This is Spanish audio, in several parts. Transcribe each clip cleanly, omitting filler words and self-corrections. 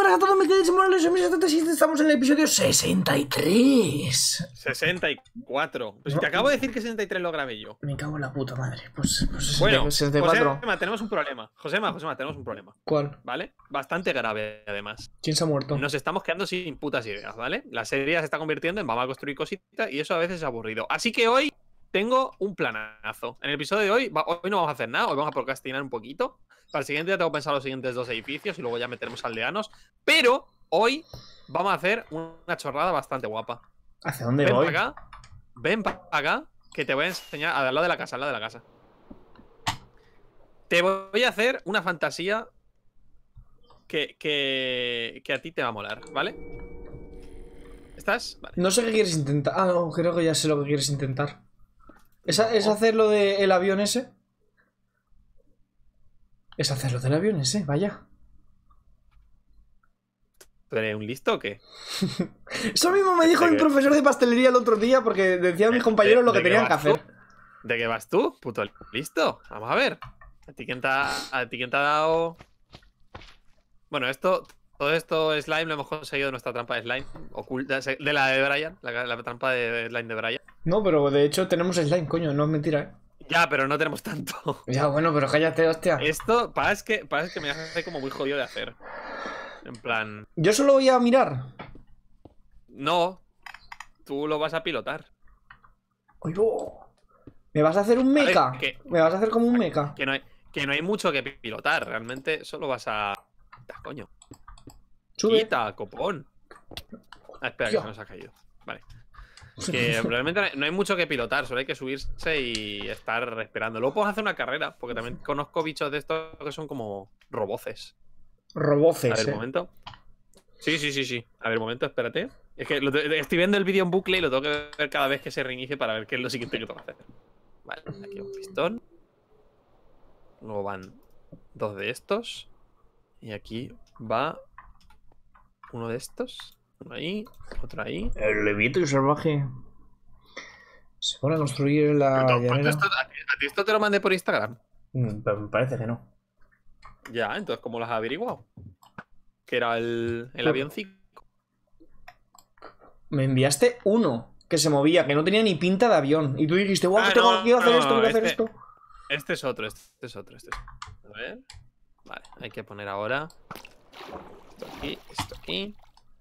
buenas a todos, mis queridos morales, soy Mi77, estamos en el episodio 63. 64. Pues si te acabo de decir que 63 lo grabé yo. Me cago en la puta madre. Pues bueno, 64. Josema, tenemos un problema. Josema, tenemos un problema. ¿Cuál? ¿Vale? Bastante grave, además. ¿Quién se ha muerto? Nos estamos quedando sin putas ideas, ¿vale? La serie se está convirtiendo en vamos a construir cositas y eso a veces es aburrido. Así que hoy tengo un planazo. En el episodio de hoy no vamos a hacer nada, hoy vamos a procrastinar un poquito. Para el siguiente ya tengo pensado los siguientes 2 edificios y luego ya meteremos aldeanos. Pero hoy vamos a hacer una chorrada bastante guapa. ¿Hacia dónde voy? Ven para acá, que te voy a enseñar al lado de la casa, al lado de la casa. Te voy a hacer una fantasía que a ti te va a molar, ¿vale? ¿Estás? Vale. No sé qué quieres intentar. Ah, no, creo que ya sé lo que quieres intentar. ¿Es hacer lo del avión ese? Es hacer lo del avión ese, vaya. ¿Tú eres un listo o qué? Eso mismo me dijo mi profesor de pastelería el otro día porque decía a mis compañeros lo que tenían que hacer. ¿De qué vas tú? Puto listo. Vamos a ver. ¿A ti quién te ha dado? Bueno, todo esto slime lo hemos conseguido de nuestra trampa de slime oculta, de la de Brian, la trampa de slime de Brian. No, pero de hecho tenemos slime, coño, no es mentira, ¿eh? Ya, pero no tenemos tanto. Ya, bueno, pero cállate, hostia. Esto parece que me hace como muy jodido de hacer. En plan... Yo solo voy a mirar. No, tú lo vas a pilotar. Oye, ¿me vas a hacer un mecha? ¿Me vas a hacer como un mecha? Que no hay mucho que pilotar. Realmente solo vas a... Coño. Sube. Quita, copón. Ah, espera, que se nos ha caído. Vale. Que realmente no hay mucho que pilotar, solo hay que subirse y estar esperando. Luego puedes hacer una carrera, porque también conozco bichos de estos que son como roboces. Roboces, A ver, un momento. Sí. A ver, un momento, espérate. Es que estoy viendo el vídeo en bucle y lo tengo que ver cada vez que se reinicie para ver qué es lo siguiente que tengo que hacer. Vale, aquí un pistón. Luego van 2 de estos. Y aquí va uno de estos. Uno ahí, otro ahí. El levito y salvaje. Se pone a construir la llanera. ¿A ti esto te lo mandé por Instagram? Pero me parece que no. Ya, entonces, ¿cómo lo has averiguado? Que era el avioncito. Me enviaste uno que se movía, que no tenía ni pinta de avión. Y tú dijiste, wow, quiero hacer esto, quiero hacer esto. Este es otro. A ver. Vale, hay que poner ahora esto aquí.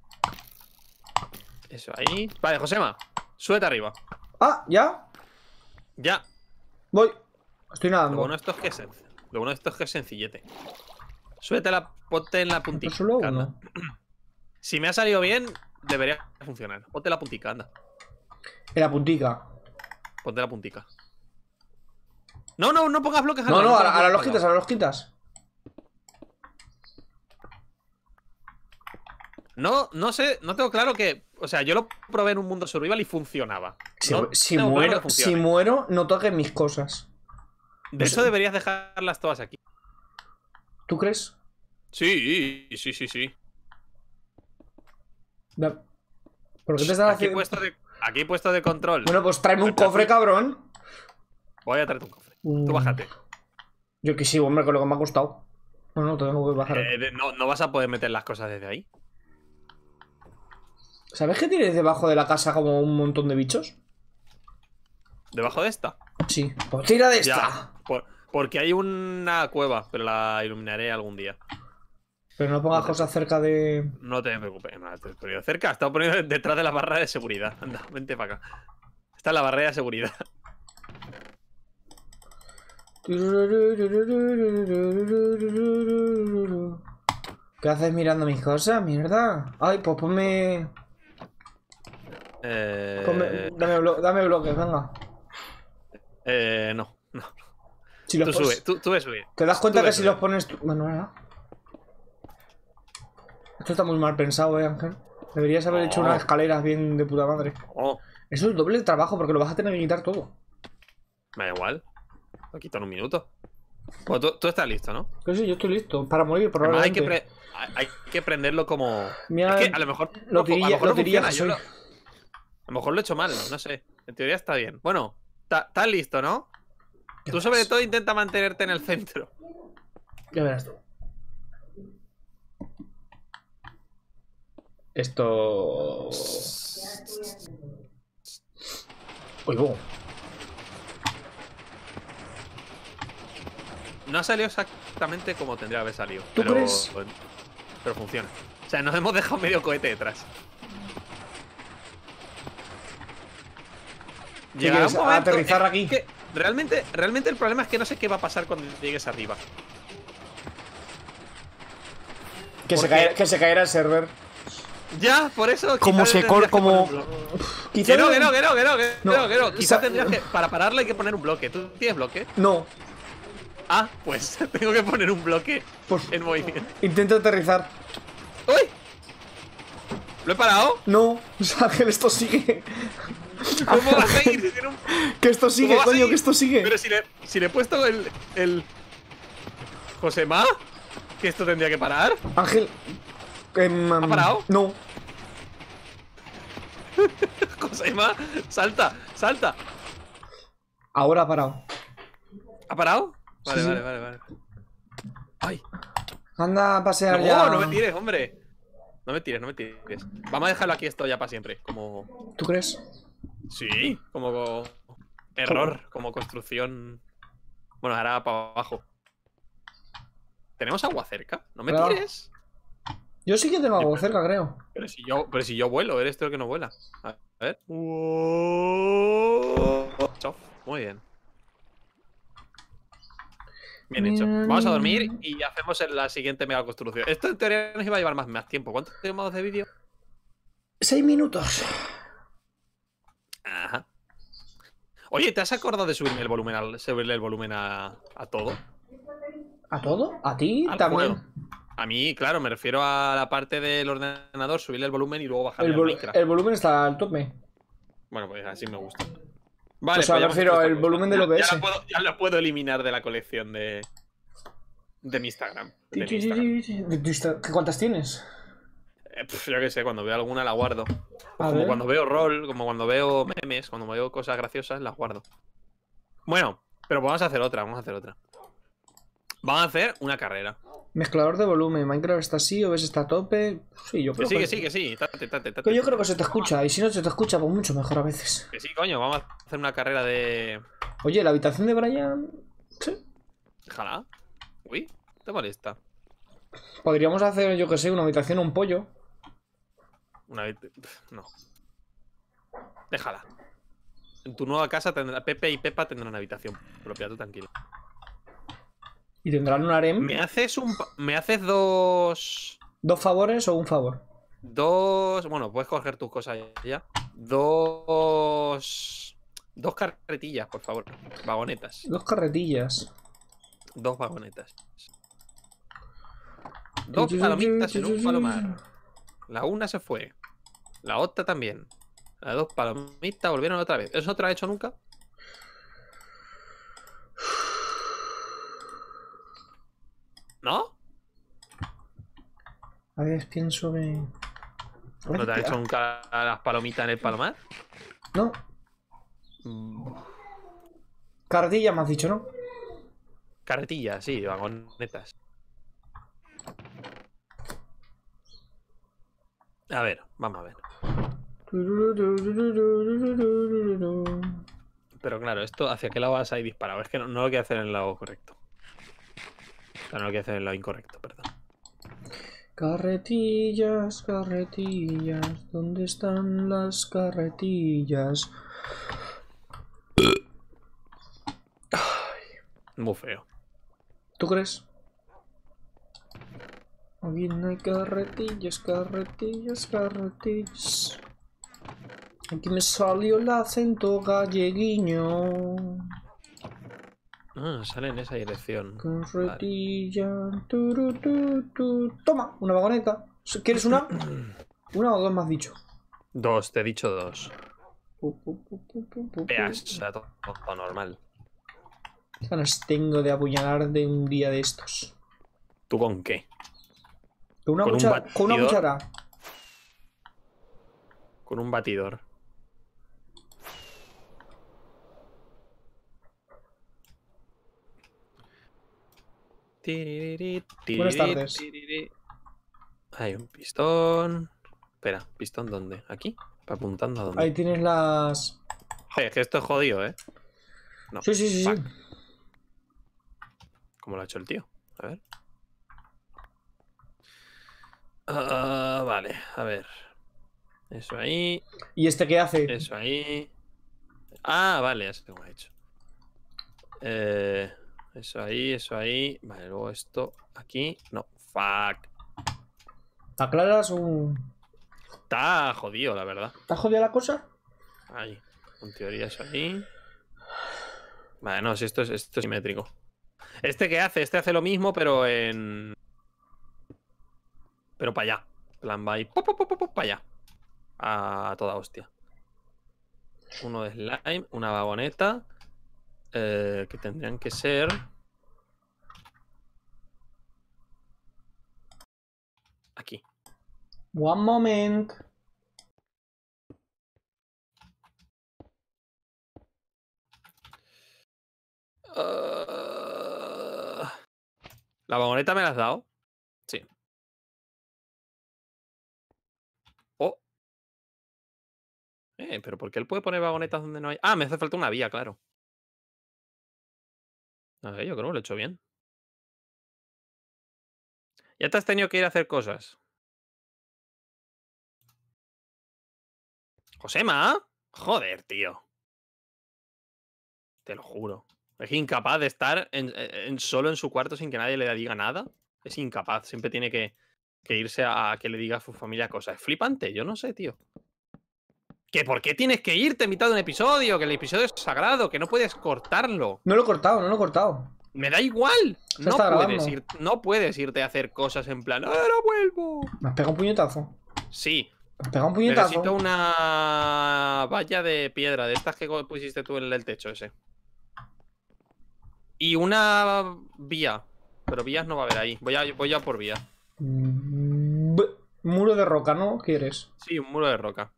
Eso ahí. Vale, Josema, súbete arriba. Ah, ¿ya? Ya. Voy. Estoy nadando. Lo bueno de esto es que es sencillete. Súbete ponte en la puntica. Solo uno. Si me ha salido bien, debería funcionar. Ponte la puntica, anda. En la puntica. Ponte la puntica. No pongas bloques. No, ahora los quitas, No sé, no tengo claro que... O sea, yo lo probé en un mundo survival y funcionaba. Si muero, no toques mis cosas. De hecho, deberías dejarlas todas aquí. ¿Tú crees? Sí. ¿Por qué te estás haciendo? Aquí puesto de control. Bueno, pues tráeme un cofre, cabrón. Voy a traerte un cofre. Tú bájate. Yo que sí, hombre, con lo que me ha costado. No, tengo que bajar. No vas a poder meter las cosas desde ahí. ¿Sabes que tienes debajo de la casa como un montón de bichos? ¿Debajo de esta? Sí. Pues tira de esta. Ya, porque hay una cueva, pero la iluminaré algún día. Pero no pongas cosas cerca de... No te preocupes, no te he ponido cerca. He estado poniendo detrás de la barra de seguridad. Anda, vente para acá. Esta es la barrera de seguridad. ¿Qué haces mirando mis cosas, mierda? Ay, pues ponme... Dame bloques, venga. No. Si los tú ves subir. ¿Te das cuenta que si los pones tú... Bueno, nada. Esto está muy mal pensado, Ángel. Deberías haber hecho unas escaleras bien de puta madre. Eso es doble trabajo porque lo vas a tener que quitar todo. Me da igual. Lo quito en un minuto. Bueno, tú estás listo, ¿no? Sí, yo estoy listo. Para morir, probablemente. Hay que prenderlo como... Mira, es que a lo mejor... Lo diría a lo mejor lo he hecho mal, no sé. En teoría está bien. Bueno, estás listo, ¿no? Tú sobre todo intenta mantenerte en el centro. Ya verás tú. Esto... Oigo. No ha salido exactamente como tendría que haber salido. ¿Tú crees? Pero funciona. O sea, nos hemos dejado medio cohete detrás. ¿Qué quieres? Un momento ¿Aterrizar aquí? que realmente el problema es que no sé qué va a pasar cuando llegues arriba. Que se caerá el server. Ya, por eso. Como se corta, como... Que no. Quizás No. tendrías que. Para pararlo hay que poner un bloque. ¿Tú tienes bloque? No. Ah, pues tengo que poner un bloque Pues en movimiento. intento aterrizar. ¡Uy! ¿Lo he parado? No, Ángel, esto sigue. ¿Cómo va a seguir si tiene un... Que esto sigue, ¿Cómo va a coño, seguir? que esto sigue. Pero si le he puesto el... Josema, que esto tendría que parar. Ángel. ¿Ha parado? No. Josema, salta. Ahora ha parado. ¿Ha parado? Vale, Sí. vale. Ay. Anda a pasear No, ya. no me tires, hombre. No me tires. Vamos a dejarlo aquí esto ya para siempre. Como... ¿Tú crees? Sí, como error, como construcción. Bueno, ahora para abajo. ¿Tenemos agua cerca? No me Claro. tires. Yo sí que tengo algo cerca, creo. Pero si yo vuelo, eres tú el que no vuela. A ver. Chof. Muy bien. Bien hecho. Vamos a dormir y hacemos la siguiente mega construcción. Esto en teoría nos iba a llevar más tiempo. ¿Cuánto tenemos de vídeo? 6 minutos. Ajá. Oye, ¿te has acordado de subirle el volumen a todo? ¿A todo? ¿A ti Al también? juego. A mí, claro, me refiero a la parte del ordenador, subirle el volumen y luego bajarle al Minecraft. El volumen está al tope. Bueno, pues así me gusta. Vale, O sea, pues me refiero al volumen del OBS. Ya lo puedo eliminar de la colección de mi Instagram. ¿Cuántas tienes? Yo qué sé, cuando veo alguna la guardo. A Como ver. cuando veo rol, como cuando veo memes, cuando veo cosas graciosas, las guardo. Bueno, pero vamos a hacer otra, Vamos a hacer una carrera. Mezclador de volumen. Minecraft está así, OBS está a tope. Sí, yo creo Que sí. Tate. Que yo creo que se te escucha. Y si no se te escucha, pues mucho mejor a veces. Que sí, coño, vamos a hacer una carrera de... Oye, la habitación de Brian. Sí. Ojalá. Uy, te molesta. Podríamos hacer, yo que sé, una habitación o un pollo. No. Déjala. En tu nueva casa tendrá Pepe y Pepa tendrán una habitación propia, tú tranquilo. Y tendrán un harem. ¿Me haces dos... ¿2 favores o un favor? Bueno, puedes coger tus cosas ya. Dos carretillas, por favor. Vagonetas. 2 carretillas. 2 vagonetas. 2 palomitas en un palomar. La una se fue. La otra también. Las 2 palomitas volvieron otra vez. ¿Eso no te lo ha hecho nunca? ¿No? A ver, pienso que... ¿No te ha hecho nunca las palomitas en el palomar? No. Carretilla me has dicho, ¿no? Carretillas, sí, vagonetas. A ver, vamos a ver. Pero claro, esto ¿hacia qué lado vas a ir disparado? Es que no lo quiero hacer en el lado correcto. O sea, no lo quiero hacer en el lado incorrecto, perdón. Carretillas, carretillas, ¿dónde están las carretillas? Muy feo. ¿Tú crees? Aquí no hay carretillas, carretillas, carretillas. Aquí me salió el acento galleguiño. Ah, sale en esa dirección. Carretilla. Toma, una vagoneta. ¿Quieres una? ¿Una o dos me has dicho? 2, te he dicho 2. Veas, o sea, todo normal. ¿Qué ganas tengo de apuñalar de un día de estos? ¿Tú con qué? ¿Con una, ¿Con un cuchara? ¿Con una batidor? cuchara? Con un batidor. Buenas tardes. Hay un pistón. Espera, ¿pistón dónde? ¿Aquí? Apuntando a dónde. Ahí tienes las... Joder, es que esto es jodido, ¿eh? No. Sí, sí, sí, sí. ¿Cómo lo ha hecho el tío? A ver. Vale, a ver. Eso ahí. ¿Y este qué hace? Eso ahí. Ah, vale, ya sé cómo ha hecho. Eso ahí, eso ahí. Vale, luego esto aquí. No, fuck. ¿Aclaras un...? Está jodido, la verdad. ¿Está jodida la cosa? Ahí. En teoría eso ahí. Vale, no, si esto es simétrico. ¿Este qué hace? Este hace lo mismo, pero en... Pero para allá. En plan, va ahí. Para allá. A toda hostia. Uno de slime, una vagoneta. Que tendrían que ser... Aquí. One moment. ¿La vagoneta me la has dado? Sí. Oh. Pero ¿por qué él puede poner vagonetas donde no hay? Ah, me hace falta una vía, claro. A ver, yo creo que lo he hecho bien. Ya te has tenido que ir a hacer cosas. ¿Josema? Joder, tío. Te lo juro. Es incapaz de estar solo en su cuarto sin que nadie le diga nada. Es incapaz. Siempre tiene que irse a que le diga a su familia cosas. Es flipante. Yo no sé, tío. ¿Que por qué tienes que irte en mitad de un episodio? Que el episodio es sagrado, que no puedes cortarlo. No lo he cortado, no lo he cortado. Me da igual. Se está grabando. No puedes irte a hacer cosas en plan, ¡ahora vuelvo! ¿Me has pegado un puñetazo? Sí. ¿Me has pegado un puñetazo? Necesito una valla de piedra, de estas que pusiste tú en el techo ese. Y una vía. Pero vías no va a haber ahí. Voy a por vía. Muro de roca, ¿no? ¿Quieres? Sí, un muro de roca.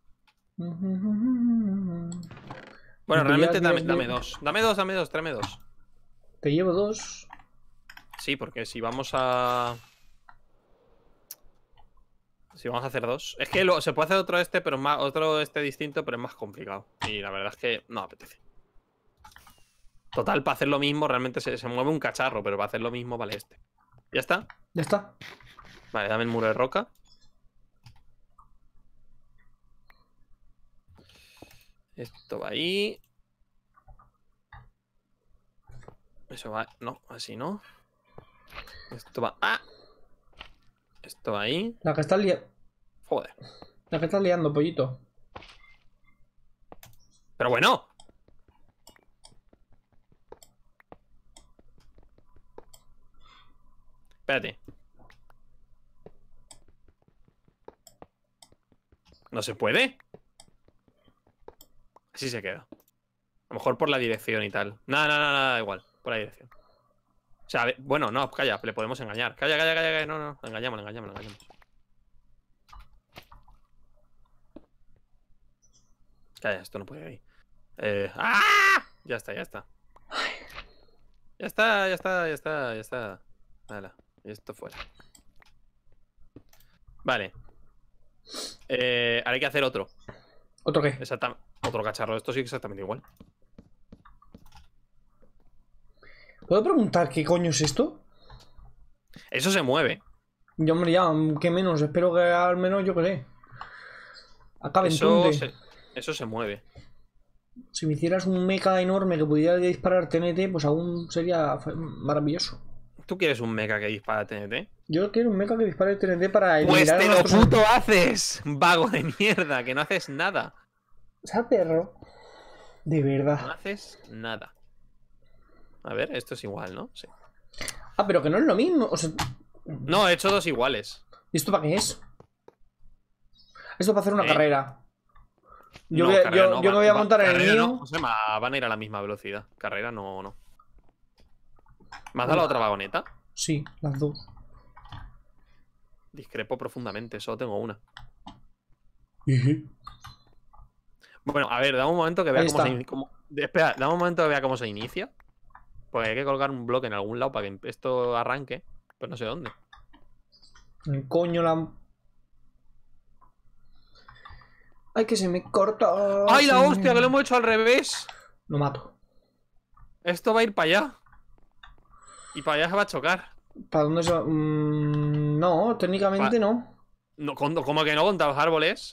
Bueno, realmente dame dos. Dame dos, tráeme dos. Te llevo dos. Sí, porque si vamos a... Si vamos a hacer dos. Es que se puede hacer pero es más, otro distinto, pero es más complicado. Y la verdad es que no apetece. Total, para hacer lo mismo, realmente se mueve un cacharro, pero para hacer lo mismo vale este. ¿Ya está? Ya está. Vale, dame el muro de roca. Esto va ahí. Eso va... No, así no. Esto va... ¡Ah! Esto va ahí. La que estás liando. Joder. La que estás liando, pollito. Pero bueno. Espérate. ¿No se puede? Así se queda. A lo mejor por la dirección y tal. Nada, igual. Por la dirección. O sea, bueno, no, calla, le podemos engañar. Calla. No, engañamos. Calla, esto no puede ir ahí. ¡Ah! Ya está. Ya está. Vale, y esto fuera. Vale. Ahora hay que hacer otro. ¿Otro qué? Otro cacharro. Esto sí exactamente igual. ¿Puedo preguntar qué coño es esto? Eso se mueve. Yo, hombre, ya, qué menos. Espero que al menos, yo qué sé. Acabe en tunde. Eso se mueve. Si me hicieras un mecha enorme que pudiera disparar TNT, pues aún sería maravilloso. ¿Tú quieres un mecha que dispara TNT? Yo quiero un mecha que dispare TNT para eliminar. ¡Pues te lo puto haces! Vago de mierda, que no haces nada. O sea, perro. De verdad. No haces nada. A ver, esto es igual, ¿no? Sí. Ah, pero que no es lo mismo. O sea... No, he hecho dos iguales. ¿Y esto para qué es? Esto para hacer una carrera. Yo, no, me voy a montar en el mío. No, o sea, van a ir a la misma velocidad. Carrera no. ¿Me has dado la otra vagoneta? Sí, las dos. Discrepo profundamente, solo tengo una. Bueno, a ver, dame un momento que vea cómo se inicia. Espera, dame un momento que vea cómo se inicia. Porque hay que colgar un bloque en algún lado para que esto arranque. Pero no sé dónde. Coño, la... Ay, que se me corta. ¡Ay, la hostia! Que lo hemos hecho al revés. Lo mato. Esto va a ir para allá. Y para allá se va a chocar. ¿Para dónde se va? No, técnicamente no. No, ¿cómo que no contra los árboles?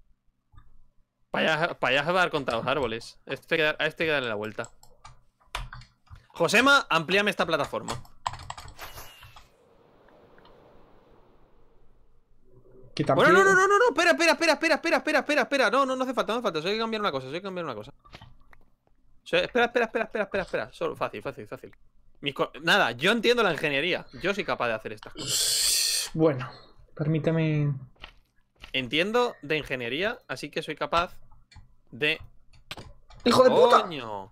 Para allá se va a dar contra los árboles. A este hay que darle la vuelta. Josema, amplíame esta plataforma. Bueno, no, espera. No hace falta. Solo hay que cambiar una cosa, Espera. Solo, fácil. Nada, yo entiendo la ingeniería. Yo soy capaz de hacer estas cosas. Bueno, permíteme. Entiendo de ingeniería, así que soy capaz de... ¡Hijo de puta! ¡Coño!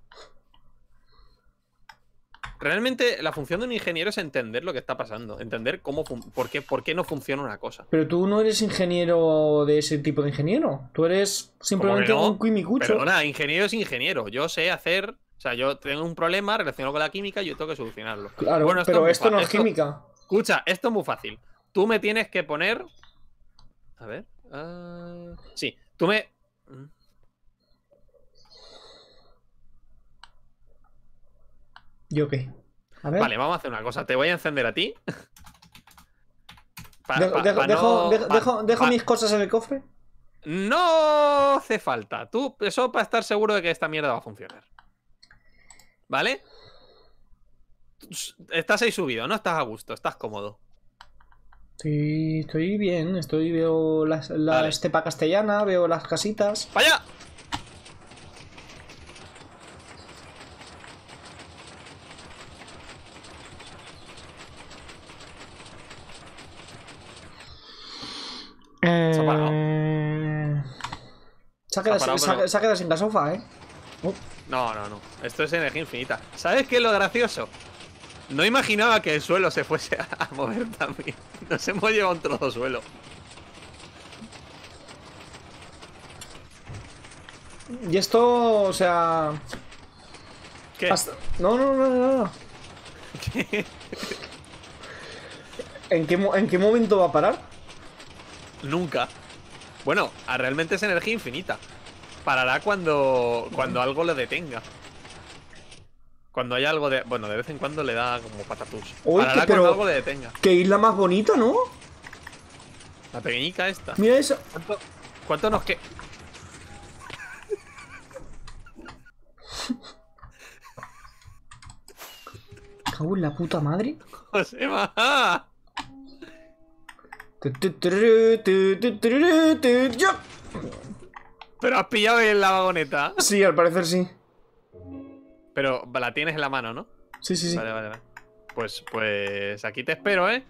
Realmente la función de un ingeniero es entender lo que está pasando. Entender por qué no funciona una cosa. Pero tú no eres ingeniero de ese tipo de ingeniero. Tú eres simplemente un quimicucho. Perdona, ingeniero es ingeniero. Yo sé hacer... O sea, yo tengo un problema relacionado con la química y yo tengo que solucionarlo. Claro, bueno, pero esto no es química. Escucha, esto es muy fácil. Tú me tienes que poner... A ver... Sí, tú me... ¿Yo qué? A ver. Vale, vamos a hacer una cosa. Te voy a encender a ti. ¿Dejo mis cosas en el cofre? No hace falta. Tú, eso para estar seguro de que esta mierda va a funcionar. ¿Vale? Estás ahí subido, ¿no? Estás a gusto, estás cómodo. Sí, estoy bien. Veo la estepa castellana, veo las casitas. ¡Vaya! Se ha parado. Se ha quedado sin gasofa, ¿eh? No. Esto es energía infinita. ¿Sabes qué es lo gracioso? No imaginaba que el suelo se fuese a mover también. Nos hemos llevado un trozo de suelo. Y esto, o sea... ¿Qué? No. ¿Qué? ¿En qué momento va a parar? Nunca. Bueno, realmente es energía infinita. Parará cuando algo lo detenga. Cuando hay algo de... Bueno, de vez en cuando le da como patatús. Parará cuando algo le detenga. Qué isla más bonita, ¿no? La pequeñica esta. Mira eso. ¿Cuánto nos queda? Cago en la puta madre. ¡Josema! ¿Pero has pillado en la vagoneta? Sí, al parecer sí. Pero la tienes en la mano, ¿no? Sí. Vale. Pues aquí te espero, ¿eh?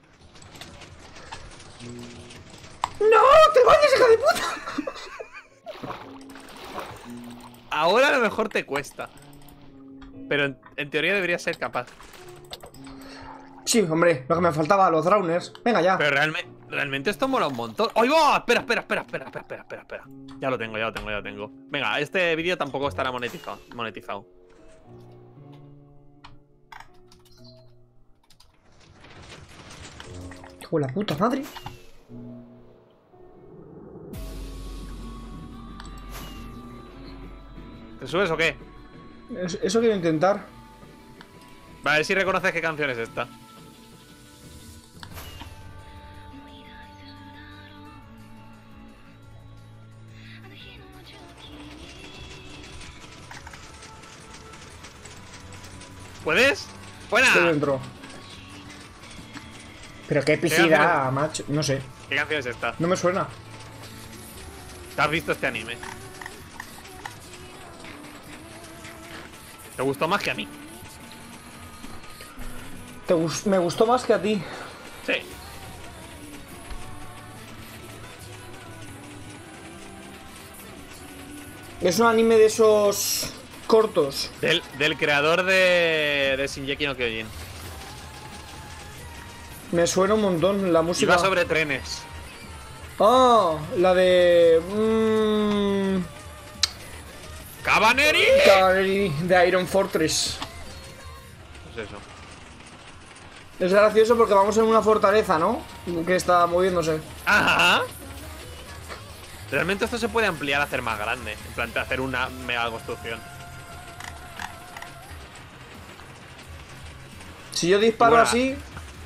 ¡No! ¡Te vayas, hija de puta! Ahora a lo mejor te cuesta. Pero en teoría deberías ser capaz. Sí, hombre, lo que me faltaba, los drowners. Venga ya. Pero realmente esto mola un montón. ¡Ay, va! Espera. Ya lo tengo. Venga, este vídeo tampoco estará monetizado. ¡Hijo de la puta madre! ¿Te subes o qué? Eso quiero intentar. Va, a ver si reconoces qué canción es esta. ¿Puedes? ¡Buena! Estoy dentro. Pero qué epicidad, macho. No sé. ¿Qué canción es esta? No me suena. ¿Te has visto este anime? ¿Te gustó más que a mí? Me gustó más que a ti. Sí. Es un anime de esos cortos. Del creador de Shingeki no Kyojin. Me suena un montón la música. Iba sobre trenes. Ah, la de... ¡Cabaneri! De Iron Fortress. Pues eso. Es gracioso porque vamos en una fortaleza, ¿no? Que está moviéndose. Ajá. Realmente esto se puede ampliar a hacer más grande. En plan, de hacer una mega construcción. Si yo disparo Bueno, así...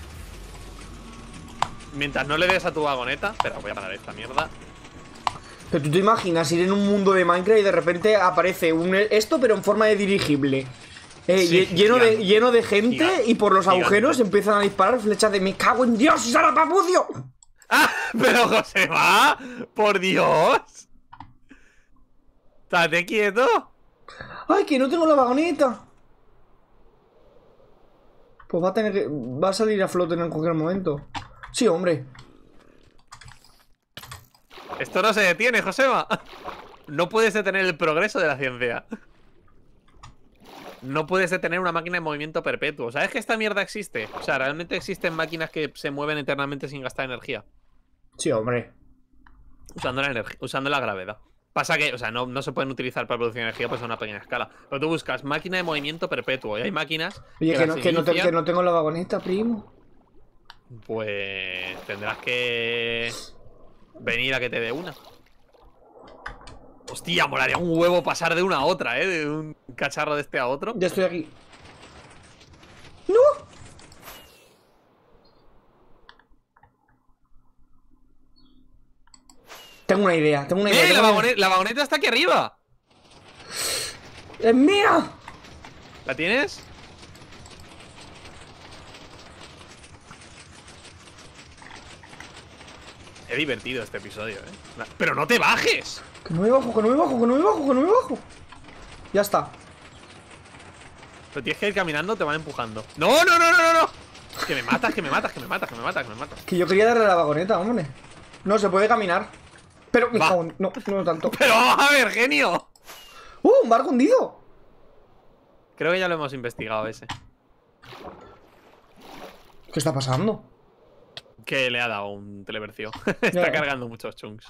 Mientras no le des a tu vagoneta. Espera, voy a parar esta mierda. Pero tú te imaginas ir en un mundo de Minecraft y de repente aparece esto, pero en forma de dirigible. Sí, lleno de gente gigante, y por los agujeros gigante. empiezan a disparar flechas de me cago en Dios y Sara Papucio. ¡Ah! Pero Josema, por Dios. Estate quieto. ¡Ay, que no tengo la vagoneta! Pues va a salir a flote en cualquier momento. Sí, hombre. Esto no se detiene, Josema. No puedes detener el progreso de la ciencia. No puedes detener una máquina en movimiento perpetuo. ¿Sabes que esta mierda existe? O sea, realmente existen máquinas que se mueven eternamente sin gastar energía. Sí, hombre. Usando la gravedad. Pasa que, o sea, no se pueden utilizar para producir energía pues a una pequeña escala. Pero tú buscas máquina de movimiento perpetuo y hay máquinas Oye, las que inician, no tengo la vagoneta, primo. pues tendrás que venir a que te dé una. Hostia, molaría un huevo pasar de una a otra, de un cacharro de este a otro. Ya estoy aquí. ¡No! Tengo una idea, tengo una idea. La vagoneta está aquí arriba. ¡Es mía! ¿La tienes? He divertido este episodio, Pero no te bajes. Que no me bajo, que no me bajo, que no me bajo, que no me bajo. Ya está. Pero tienes que ir caminando, te van empujando. ¡No, no, no, no, no! No. Que me matas, que me matas, que me matas, que me matas, que me matas. Que yo quería darle la vagoneta, hombre. No, se puede caminar. Pero, no, no tanto. Pero vamos a ver, genio. Un barco hundido! Creo que ya lo hemos investigado ese. ¿Qué está pasando? Que le ha dado un televertido. Está cargando muchos chunks.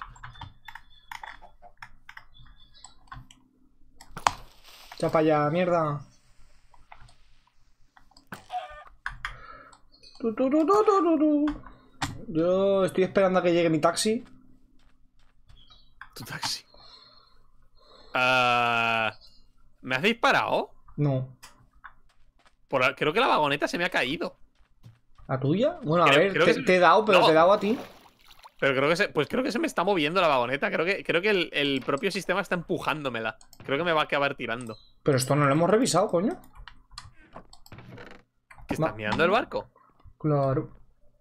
Chapa ya, mierda. Yo estoy esperando a que llegue mi taxi. Tu taxi. ¿Me has disparado? No. Creo que la vagoneta se me ha caído. ¿La tuya? Bueno, a Creo ver, que te he dado, pero no. te he dado a ti. Pero creo que se me está moviendo la vagoneta. Creo que el propio sistema está empujándomela. Creo que me va a acabar tirando. Pero esto no lo hemos revisado, coño. ¿Que estás mirando el barco? Claro.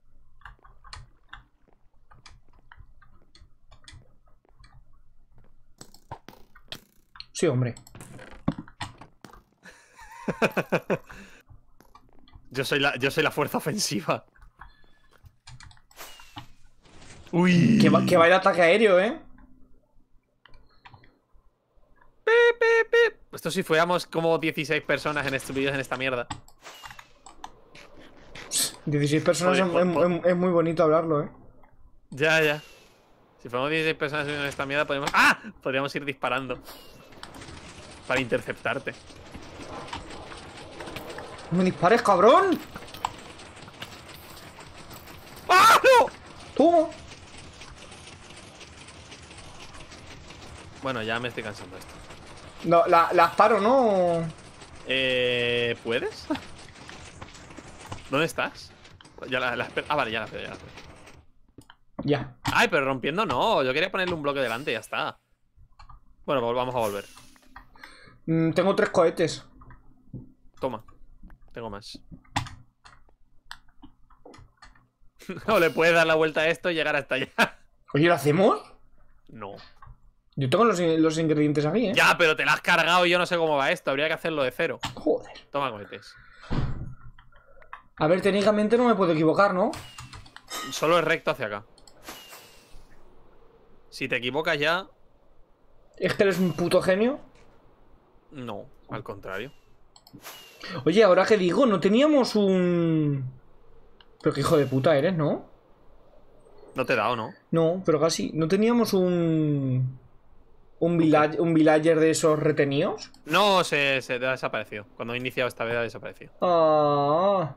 Sí, hombre. Yo soy la fuerza ofensiva. Uy. Que va el ataque aéreo, ¿eh? Esto si fuéramos como 16 personas estúpidos en esta mierda. 16 personas es muy bonito hablarlo, ¿eh? Ya, ya. Si fuéramos 16 personas en esta mierda podríamos... ¡Ah! Podríamos ir disparando para interceptarte. ¡No me dispares, cabrón! ¡Ah, no! ¡Toma! Bueno, ya me estoy cansando de esto. No, las paro, ¿no? ¿Puedes? ¿Dónde estás? Ya la espero. Ah, vale, ya la veo, ya la veo. Ya. Ay, pero rompiendo no. Yo quería ponerle un bloque delante y ya está. Bueno, pues vamos a volver. Tengo 3 cohetes. Toma. Tengo más. O le puedes dar la vuelta a esto y llegar hasta allá. Oye, ¿lo hacemos? No. Yo tengo los ingredientes aquí, ¿eh? Ya, pero te la has cargado y yo no sé cómo va esto. Habría que hacerlo de cero. Joder. Toma cohetes. A ver, técnicamente no me puedo equivocar, ¿no? Solo es recto hacia acá. Si te equivocas ya... Es que eres un puto genio. No, al contrario. Oye, ahora que digo, no teníamos un... Pero qué hijo de puta eres, ¿no? No te he dado, ¿no? No, pero casi. ¿No teníamos un villager de esos retenidos? No, se ha desaparecido. Cuando he iniciado esta vez ha desaparecido. Ah.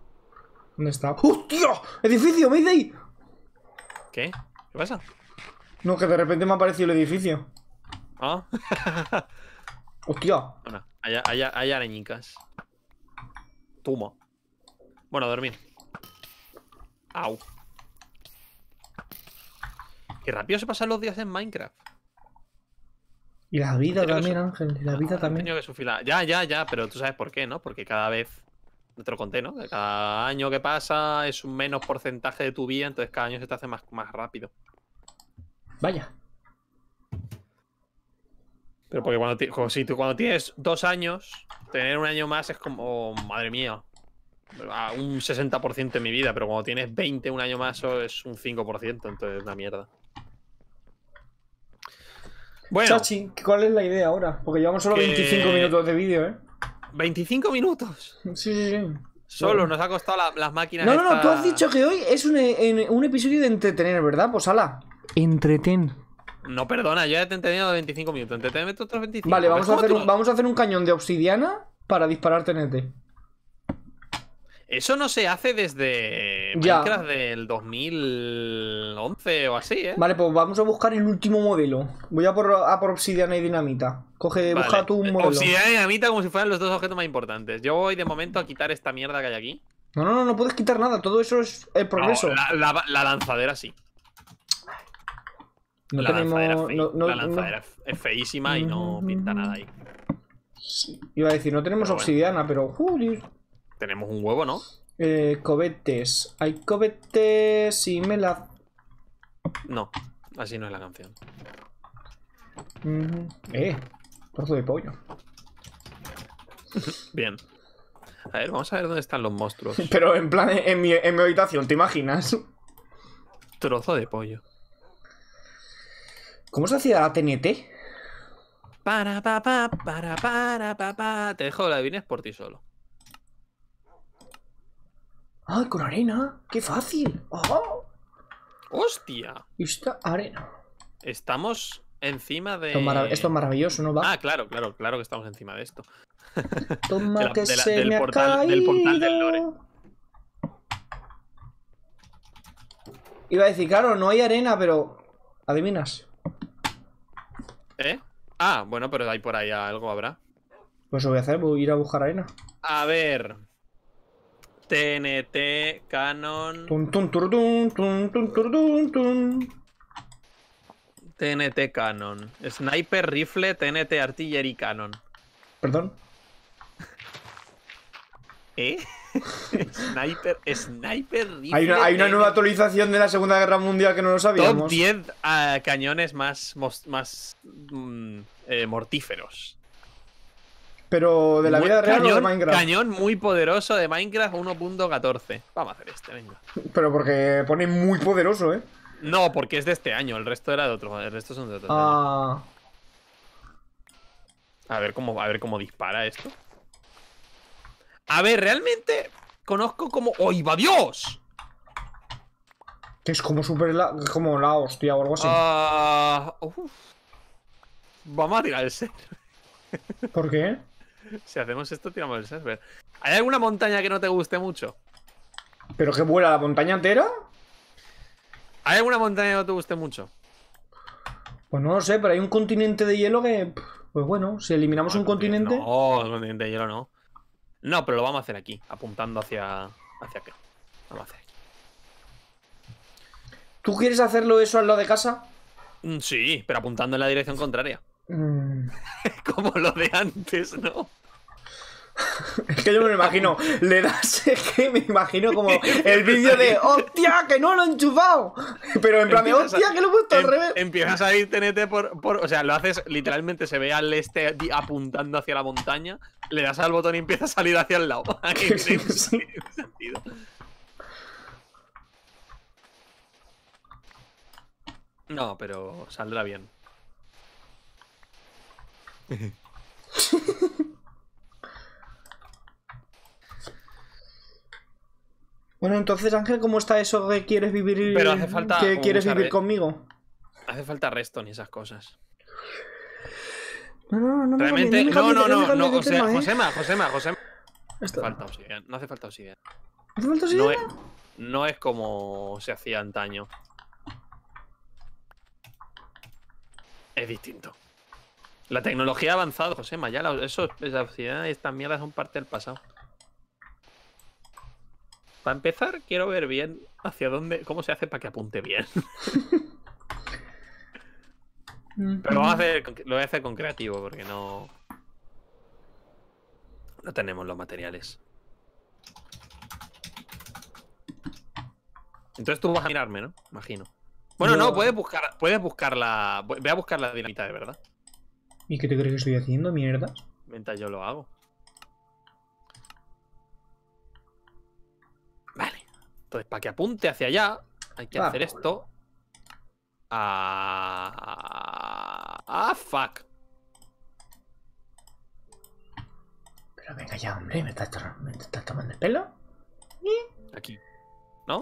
¿Dónde está? ¡Hostia! ¡Edificio! ¡Mayday! ¿Qué? ¿Qué pasa? No, que de repente me ha aparecido el edificio. ¿Ah? Hostia. Bueno, hay arañicas. Toma. Bueno, a dormir. Au. Qué rápido se pasan los días en Minecraft. Y la vida Creo que también, Ángel. Y la vida Han también. tenido que sufrir Ya, pero tú sabes por qué, ¿no? Porque cada vez. No te lo conté, ¿no? Que cada año que pasa es un menos porcentaje de tu vida, entonces cada año se te hace más rápido. Vaya. Pero porque cuando tienes 2 años, tener un año más es como, madre mía, un 60% de mi vida, pero cuando tienes 20, un año más, eso es un 5%, entonces es una mierda. Bueno. Chachi, ¿cuál es la idea ahora? Porque llevamos solo 25 minutos de vídeo, ¿eh? 25 minutos. Sí. Solo nos ha costado las máquinas. No, tú has dicho que hoy es un episodio de entretener, ¿verdad? Pues ala. Entretén. No, perdona, yo ya te he entendido de 25 minutos. Entretenme otros 25. Vale, vamos a hacer un cañón de obsidiana para disparar TNT. Eso no se hace desde Minecraft del 2011 o así, ¿eh? Vale, pues vamos a buscar el último modelo. Voy a por obsidiana y dinamita. Busca tú un modelo. Obsidiana y dinamita como si fueran los dos objetos más importantes. Yo voy de momento a quitar esta mierda que hay aquí. No puedes quitar nada. Todo eso es el progreso. No, la lanzadera sí. No la tenemos. lanzadera es feísima y no pinta nada ahí. Sí. Iba a decir, no tenemos obsidiana, pero. Tenemos un huevo, ¿no? Cobetes. Hay cobetes y mela. No, así no es la canción. Trozo de pollo. Bien. A ver, vamos a ver dónde están los monstruos. Pero en plan, en mi habitación, ¿te imaginas? Trozo de pollo. ¿Cómo se hacía la TNT? Te dejo la adivines por ti solo. ¡Ay, con arena! ¡Qué fácil! ¡Oh! ¡Hostia! Esta arena. Estamos encima de... Esto es maravilloso, ¿no va? Ah, claro que estamos encima de esto. Toma del portal del lore. Iba a decir, claro, no hay arena, pero... ¿Adivinas? ¿Eh? Ah, bueno, pero ahí por ahí algo habrá. Pues lo voy a hacer, voy a ir a buscar arena. A ver... TNT, Canon... TNT Canon. Sniper Rifle, TNT Artillery Canon. ¿Perdón? ¿Eh? Sniper Rifle. Hay una nueva actualización de la Segunda Guerra Mundial que no lo sabíamos. Top 10 cañones más mortíferos. Pero de la vida real o de Minecraft. Cañón muy poderoso de Minecraft 1.14. Vamos a hacer este, venga. Pero porque pone muy poderoso, ¿eh? No, porque es de este año. El resto era de otro. El resto son de otro año. A ver cómo dispara esto. A ver, realmente conozco como... ¡Oh, va Dios! Que es como como la hostia o algo así. Vamos a tirar el server. ¿Por qué? Si hacemos esto, tiramos el server. ¿Hay alguna montaña que no te guste mucho? ¿Pero que vuela la montaña entera? ¿Hay alguna montaña que no te guste mucho? Pues no lo sé, pero hay un continente de hielo que... Pues bueno, si eliminamos un continente... No, el continente de hielo no. No, pero lo vamos a hacer aquí, apuntando hacia acá. Vamos a hacer aquí. ¿Tú quieres hacerlo eso al lado de casa? Sí, pero apuntando en la dirección contraria. Como lo de antes, ¿no? Es que yo me lo imagino. Le das, es que me imagino como el vídeo de ¡hostia, que no lo he enchufado! Pero en plan de ¡hostia, que lo he puesto al revés! Empiezas a ir TNT o sea, lo haces literalmente, se ve al este apuntando hacia la montaña, le das al botón y empieza a salir hacia el lado. Sí. Sentido. No, pero saldrá bien. Bueno, entonces, Ángel, ¿cómo está eso que quieres vivir? Pero hace falta. ¿Que quieres vivir conmigo? Hace falta redstone y esas cosas. No. Realmente. No. Josema. Esto. Falta obsidiana. No hace falta obsidiana. ¿No hace falta obsidiana? No es como se hacía antaño. Es distinto. La tecnología ha avanzado, Josema. Ya esa obsidiana y estas mierdas son parte del pasado. Para empezar, quiero ver bien hacia dónde. ¿Cómo se hace para que apunte bien? Pero lo voy a hacer con creativo porque no. No tenemos los materiales. Entonces tú vas a mirarme, ¿no? Imagino. Bueno, no, puedes buscar la. Voy a buscar la dinamita de verdad. ¿Y qué te crees que estoy haciendo, mierdas? Mientras yo lo hago. Vale. Entonces, para que apunte hacia allá, hay que hacer esto. Fuck. Pero venga ya, hombre, ¿me estás tomando el pelo? Aquí. ¿No?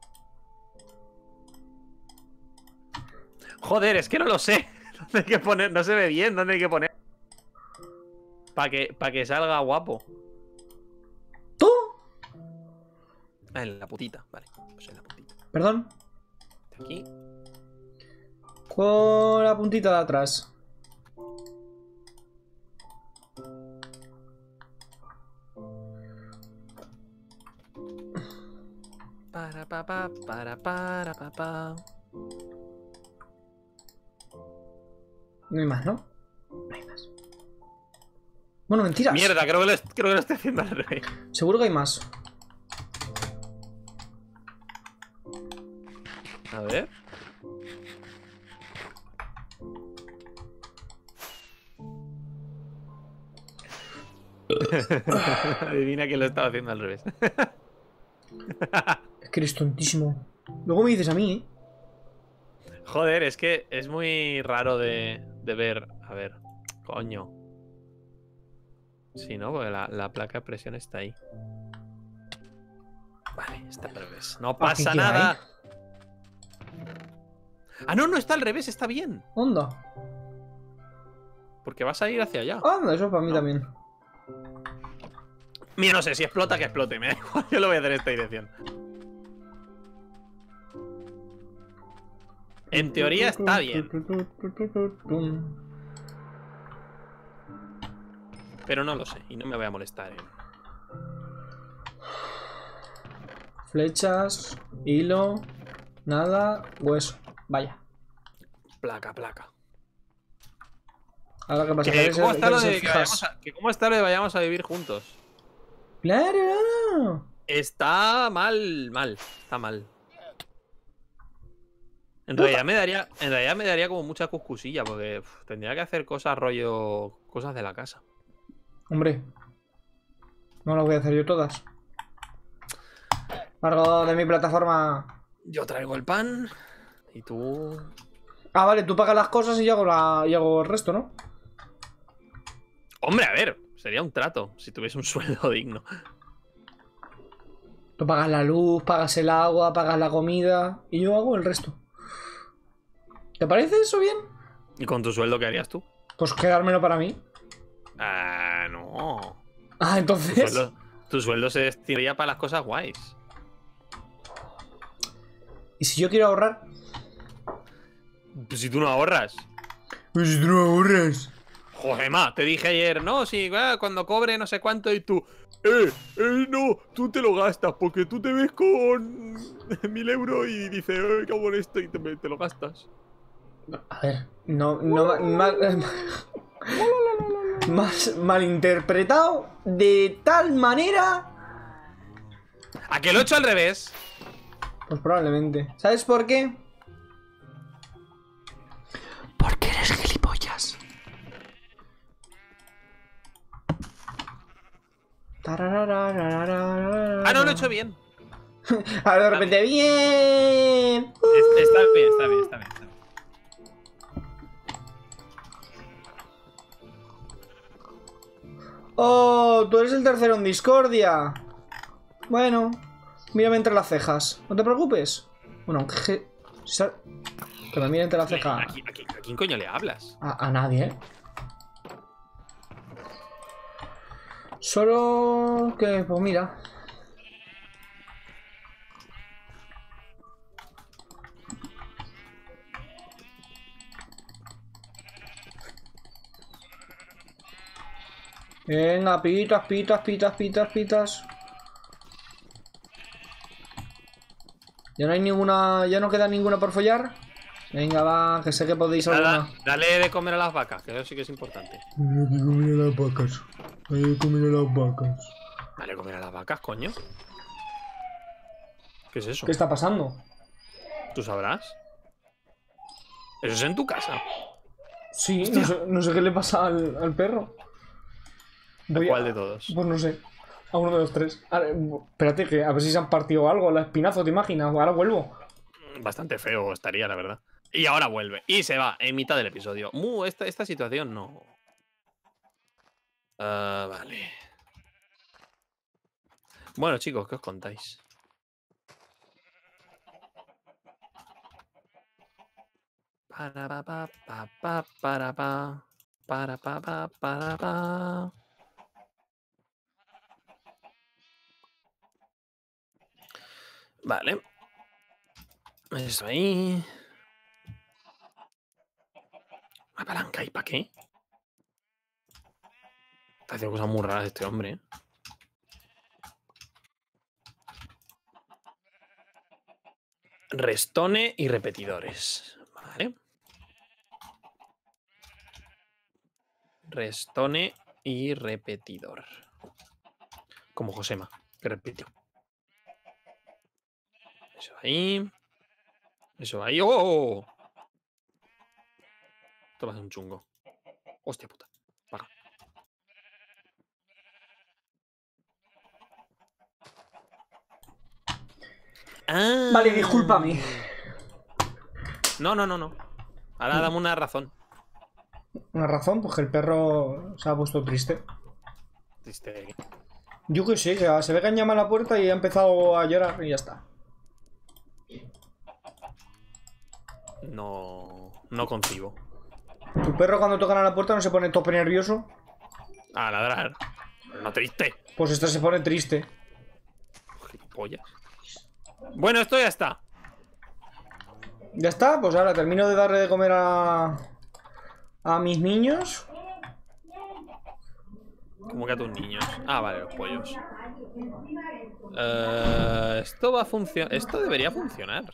Joder, es que no lo sé. ¿Dónde hay que poner? No se ve bien dónde hay que poner. Para que salga guapo. ¿Tú? Ah, en la putita. Vale, pues en la puntita. Perdón. Aquí. Con la puntita de atrás. Para. No hay más, ¿no? No hay más. Bueno, mentiras. Mierda, creo que lo estoy haciendo al revés. Seguro que hay más. A ver. Adivina que lo estaba haciendo al revés. Es que eres tontísimo. Luego me dices a mí, ¿eh? Joder, es que es muy raro de ver. A ver, coño. Sí, ¿no? Porque la placa de presión está ahí. Vale, está al revés. No pasa nada. Ah, no, no está al revés, está bien. Onda. Porque vas a ir hacia allá. Anda, eso es para mí también. Mira, no sé, si explota, que explote. Me da igual, yo lo voy a hacer en esta dirección. En teoría está bien. Pero no lo sé, y no me voy a molestar. Flechas, hilo, nada, hueso. Vaya. Placa. Ahora que pasa ¿Cómo está lo de cómo está lo de vayamos a vivir juntos? ¡Claro! Está mal. Está mal. En realidad me daría como mucha cuscusilla, porque tendría que hacer cosas rollo. Cosas de la casa. Hombre. No las voy a hacer yo todas. Largo de mi plataforma. Yo traigo el pan. Y tú. Ah, vale, tú pagas las cosas y yo hago el resto, ¿no? Hombre, a ver, sería un trato si tuviese un sueldo digno. Tú pagas la luz, pagas el agua, pagas la comida y yo hago el resto. ¿Te parece eso bien? ¿Y con tu sueldo qué harías tú? Pues quedármelo para mí. Ah, no. Ah, entonces. Tu sueldo se destinaría para las cosas guays. ¿Y si yo quiero ahorrar? Pues si tú no ahorras. Pues si tú no ahorras. Joder, te dije ayer, no, sí, cuando cobre no sé cuánto y tú. No, tú te lo gastas porque tú te ves con 1000 euros y dices, qué hago con esto y te lo gastas. A ver, no más malinterpretado de tal manera. ¿A que lo he hecho al revés? Pues probablemente. ¿Sabes por qué? Porque eres gilipollas. Ah, no, lo he hecho bien. Ahora de repente, bien. Está bien. Oh, tú eres el tercero en discordia. Bueno, mírame entre las cejas. No te preocupes. Bueno, aunque que me mire entre las cejas. ¿A quién coño le hablas? A nadie, ¿eh? Solo que, pues mira. Venga, pitas, pitas, pitas, pitas, pitas. Ya no hay ninguna. Ya no queda ninguna por follar. Venga, va, que sé que podéis alguna. Dale de comer a las vacas, que eso sí que es importante. Hay que comer a las vacas. Hay que comer a las vacas. Dale de comer a las vacas, coño. ¿Qué es eso? ¿Qué está pasando? ¿Tú sabrás? Eso es en tu casa. Sí, no sé qué le pasa al perro. ¿A cuál de todos? Pues no sé. A uno de los tres. Espérate, que a ver si se han partido algo. La espinazo, ¿te imaginas? Ahora vuelvo. Bastante feo estaría, la verdad. Y ahora vuelve. Y se va en mitad del episodio. Esta situación no. Vale. Bueno, chicos, ¿qué os contáis? Para pa pa pa pa para pa para pa pa para pa. Vale. Eso ahí. Una palanca, ¿y para qué? Está haciendo cosas muy raras este hombre, ¿eh? Restone y repetidores. Vale. Restone y repetidor. Como Josema, que repitió. Eso ahí. Eso ahí. ¡Oh! Esto va a ser un chungo. Hostia puta. Paga. Ah. Vale, discúlpame. No. Ahora dame una razón. Una razón, pues que el perro se ha puesto triste. Triste. Yo qué sé, que se ve que han llamado a la puerta y ha empezado a llorar y ya está. No concibo. ¿Tu perro cuando tocan a la puerta no se pone tope nervioso? A ladrar. No triste. Pues este se pone triste. Gilipollas. Bueno, esto ya está. Ya está, pues ahora termino de darle de comer a mis niños. ¿Cómo que a tus niños? Ah, vale, los pollos. Esto va a funcionar. Esto debería funcionar.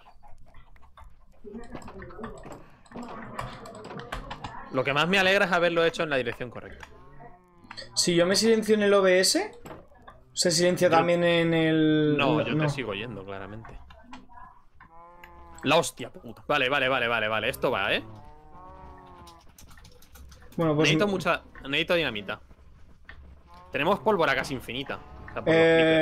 Lo que más me alegra es haberlo hecho en la dirección correcta. Si yo me silencio en el OBS, se silencia también en el... No, yo te sigo yendo, claramente. La hostia puta. Vale. Esto va, ¿eh? Bueno, pues... Necesito dinamita. Tenemos pólvora casi infinita. O sea,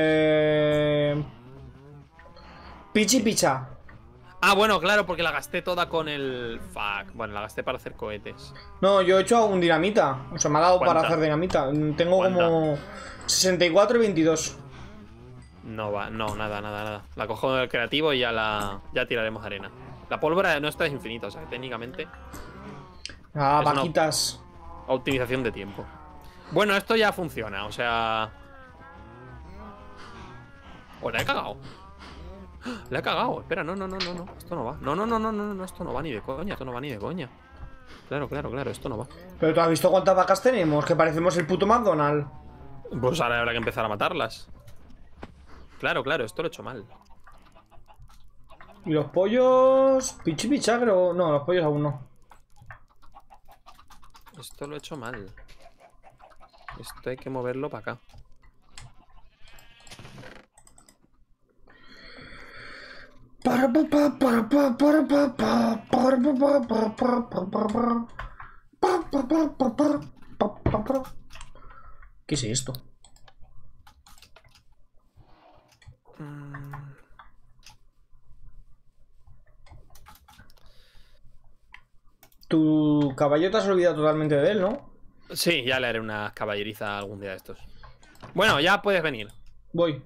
Pichi picha. Ah, bueno, claro, porque la gasté toda con el... Fuck. Bueno, la gasté para hacer cohetes. No, yo he hecho un dinamita. O sea, me ha dado para hacer dinamita. Tengo como 64 y 22. No va, no, nada. La cojo del creativo y ya tiraremos arena. La pólvora no está infinita, o sea, técnicamente. Ah, vaquitas. Optimización de tiempo. Bueno, esto ya funciona, o sea... Oh, la he cagado. La he cagado. Espera, no. Esto no va. No, esto no va ni de coña. Esto no va ni de coña. Claro, esto no va. Pero tú has visto cuántas vacas tenemos, que parecemos el puto McDonald's. Pues ahora habrá que empezar a matarlas. Claro, esto lo he hecho mal. Y los pollos... Pichi picha, creo... No, los pollos aún no. Esto lo he hecho mal. Esto hay que moverlo para acá. ¿Qué es esto? Tu caballo te has olvidado totalmente de él, ¿no? Sí, ya le haré una caballeriza algún día de estos. Bueno, ya puedes venir. Voy.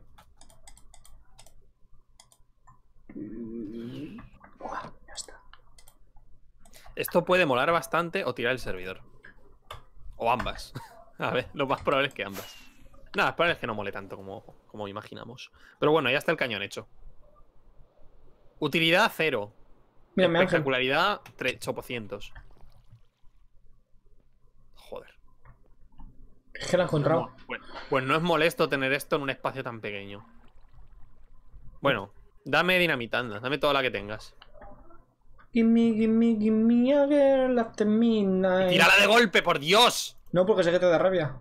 Ya está. Esto puede molar bastante o tirar el servidor. O ambas. A ver, lo más probable es que ambas. Nada, es probable que no mole tanto como imaginamos. Pero bueno, ya está el cañón hecho. Utilidad 0. Mira, mi ángel. Espectacularidad 800. Joder. Es que la he encontrado. Pues no es molesto tener esto en un espacio tan pequeño. Bueno, dame dinamita, anda, dame toda la que tengas. Gimme a girl after midnight. ¡Tírala de golpe, por Dios! No, porque sé que te da rabia.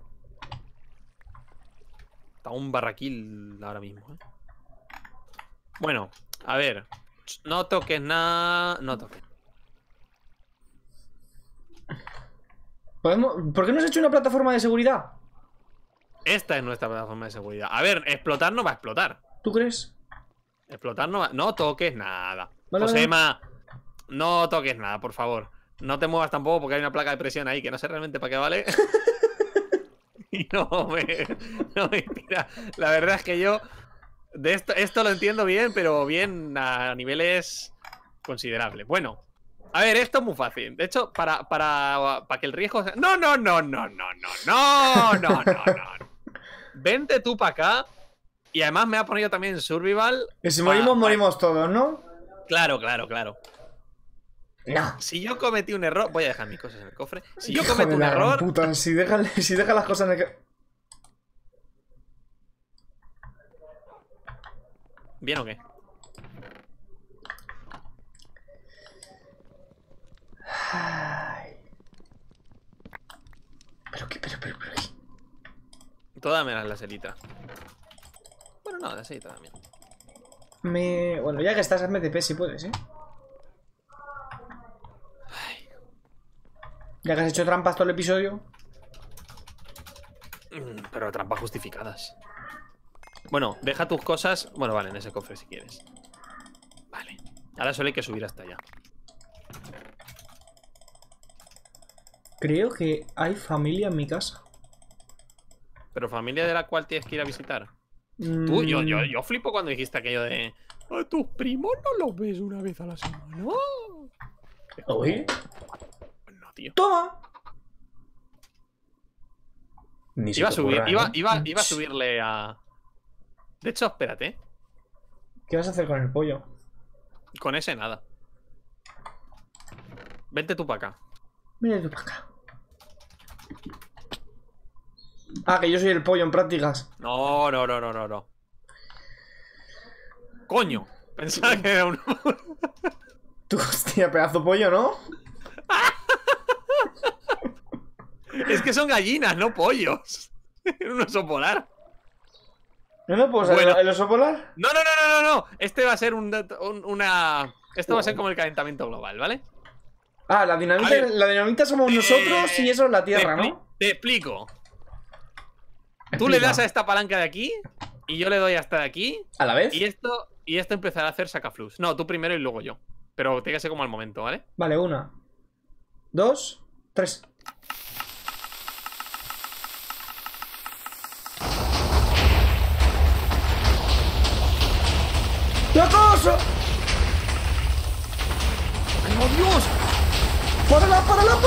Está un barraquil ahora mismo, ¿eh? Bueno, a ver. No toques nada. No toques. ¿Por qué no has hecho una plataforma de seguridad? Esta es nuestra plataforma de seguridad. A ver, explotar no va a explotar. ¿Tú crees? Explotar no va. No toques nada. Vale, Josema, no toques nada, por favor. No te muevas tampoco porque hay una placa de presión ahí que no sé realmente para qué vale. Y no me tira. La verdad es que yo de esto lo entiendo bien, pero bien a niveles considerables. Bueno, a ver, esto es muy fácil. De hecho, para que el riesgo sea... No. Vente tú para acá. Y además me ha ponido también survival. Que si morimos, morimos todos, ¿no? Claro. No. Si yo cometí un error... Voy a dejar mis cosas en el cofre. Si yo Hijo cometo de un la error... puta, si deja las cosas en el... ¿Bien o qué? Ay. Pero qué. Todas menos la selita. Bueno, no, la selita también. Bueno, ya que estás en MTP si puedes, ¿eh? Ay. Ya que has hecho trampas todo el episodio. Pero trampas justificadas. Bueno, deja tus cosas. Bueno, vale, en ese cofre si quieres. Vale. Ahora solo hay que subir hasta allá. Creo que hay familia en mi casa. Pero familia de la cual tienes que ir a visitar. Tú, yo flipo cuando dijiste aquello de... A tus primos no los ves una vez a la semana. ¿Oye? No, tío. ¡Toma! Ni Iba a subir, ocurra, iba a subirle a... De hecho, espérate. ¿Qué vas a hacer con el pollo? Con ese nada. Vente tú para acá. Mira tú para acá. Ah, que yo soy el pollo en prácticas. No. Coño. Pensaba que era un... Tú, hostia, pedazo pollo, ¿no? Es que son gallinas, no pollos. Un oso polar. ¿No puedo usar Bueno. el oso polar? No. Este va a ser una... Esto va a ser como el calentamiento global, ¿vale? Ah, la A ver. dinamita somos nosotros y eso es la tierra, ¿no? Te explico. Tú le das a esta palanca de aquí y yo le doy hasta de aquí. ¿A la vez? Y esto empezará a hacer sacaflux. No, tú primero y luego yo. Pero tiene que ser como al momento, ¿vale? Vale, 1, 2, 3. ¡La cosa! ¡Ay, oh, Dios! ¡Párala!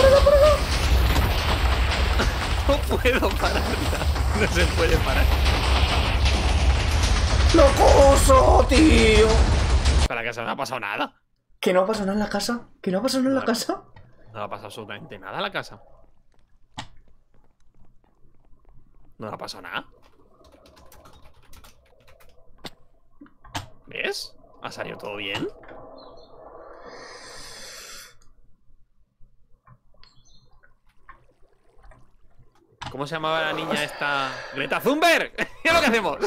No puedo pararla. No se puede parar. ¡Locoso, tío! Para que no ha pasado nada. ¿Que no ha pasado nada en la casa? ¿Que no ha pasado nada en la casa? No ha pasado absolutamente nada a la casa. No ha pasado nada. ¿Ves? ¿Ha salido todo bien? ¿Cómo se llamaba la niña esta? ¡Greta Thunberg! ¿Qué es lo que hacemos?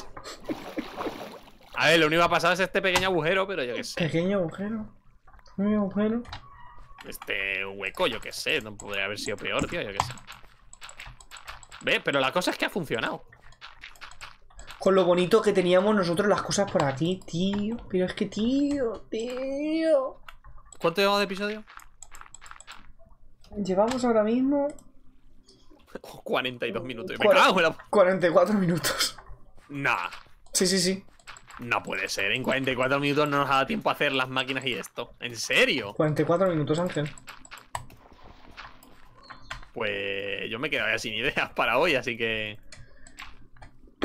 A ver, lo único que ha pasado es este pequeño agujero, pero yo qué sé. Pequeño agujero. Pequeño agujero. Este hueco, yo qué sé. No podría haber sido peor, tío, yo qué sé. Ve, pero la cosa es que ha funcionado. Con lo bonito que teníamos nosotros las cosas por aquí, tío. Pero es que, tío. ¿Cuánto llevamos de episodio? Llevamos ahora mismo 42 minutos. Me cago en la... 44 minutos. Nah, Sí. no puede ser. En 44 minutos no nos ha dado tiempo a hacer las máquinas y esto. ¿En serio? 44 minutos, Ángel. Pues yo me quedo ya sin ideas para hoy, así que...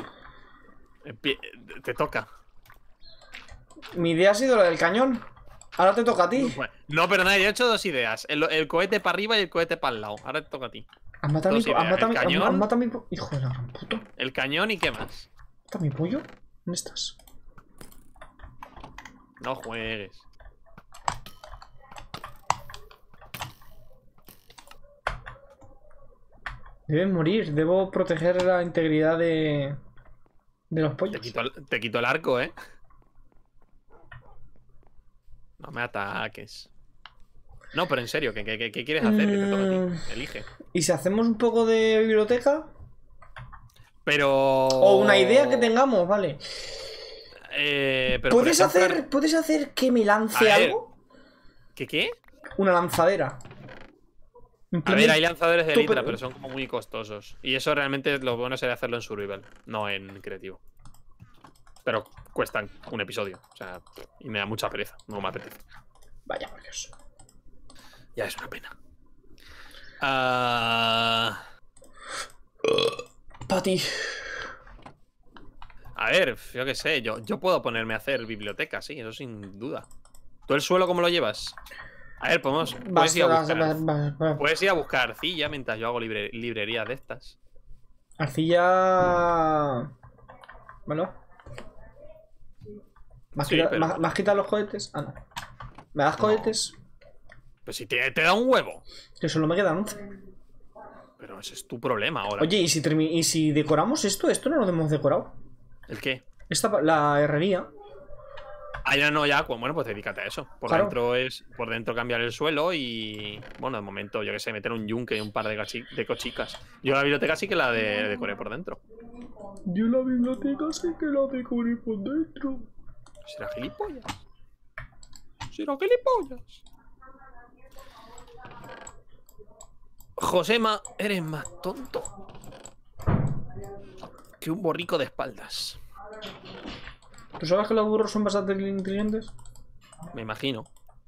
Te toca. Mi idea ha sido la del cañón. Ahora te toca a ti. No, pero nada, yo he hecho dos ideas. El cohete para arriba y el cohete para el lado. Ahora te toca a ti. ¿Has matado Dos ideas, el cañón. mi hijo de la gran puta. El cañón y qué más. ¿Está mi pollo? ¿Dónde estás? No juegues. Deben morir. Debo proteger la integridad de los pollos. Te quito el arco, ¿eh? No me ataques. No, pero en serio, ¿qué quieres hacer? Que te toca a ti. Elige. ¿Y si hacemos un poco de biblioteca? Pero... O una idea que tengamos, vale. Pero ¿Puedes hacer que me lance algo? ¿Qué? Una lanzadera. A ver, hay lanzadores de litra, pero son como muy costosos. Y eso realmente lo bueno sería hacerlo en survival, no en creativo. Pero cuestan un episodio. O sea, y me da mucha pereza. No me apetece. Vaya por Dios. Ya es una pena. Pati. A ver, yo qué sé. Yo puedo ponerme a hacer biblioteca, sí, eso sin duda. ¿Tú el suelo cómo lo llevas? A ver, puedes ir a buscar arcilla mientras yo hago librerías de estas. Arcilla... Bueno. ¿Me has quitado los cohetes? Ah, no. ¿Me das cohetes? Pues si te da un huevo. Que solo me quedan 11. Pero ese es tu problema ahora. Oye, ¿y si decoramos esto? Esto no lo hemos decorado. ¿El qué? La herrería. Ah, ya no, ya. Bueno, pues dedícate a eso. Por dentro cambiar el suelo y... Bueno, de momento, yo que sé, meter un yunque y un par de cochicas. Yo la biblioteca sí que la decoré por dentro. Yo la biblioteca sí que la decoré por dentro. ¿Será gilipollas? ¿Será gilipollas? Josema, eres más tonto que un borrico de espaldas. ¿Tú sabes que los burros son bastante inteligentes? Me imagino.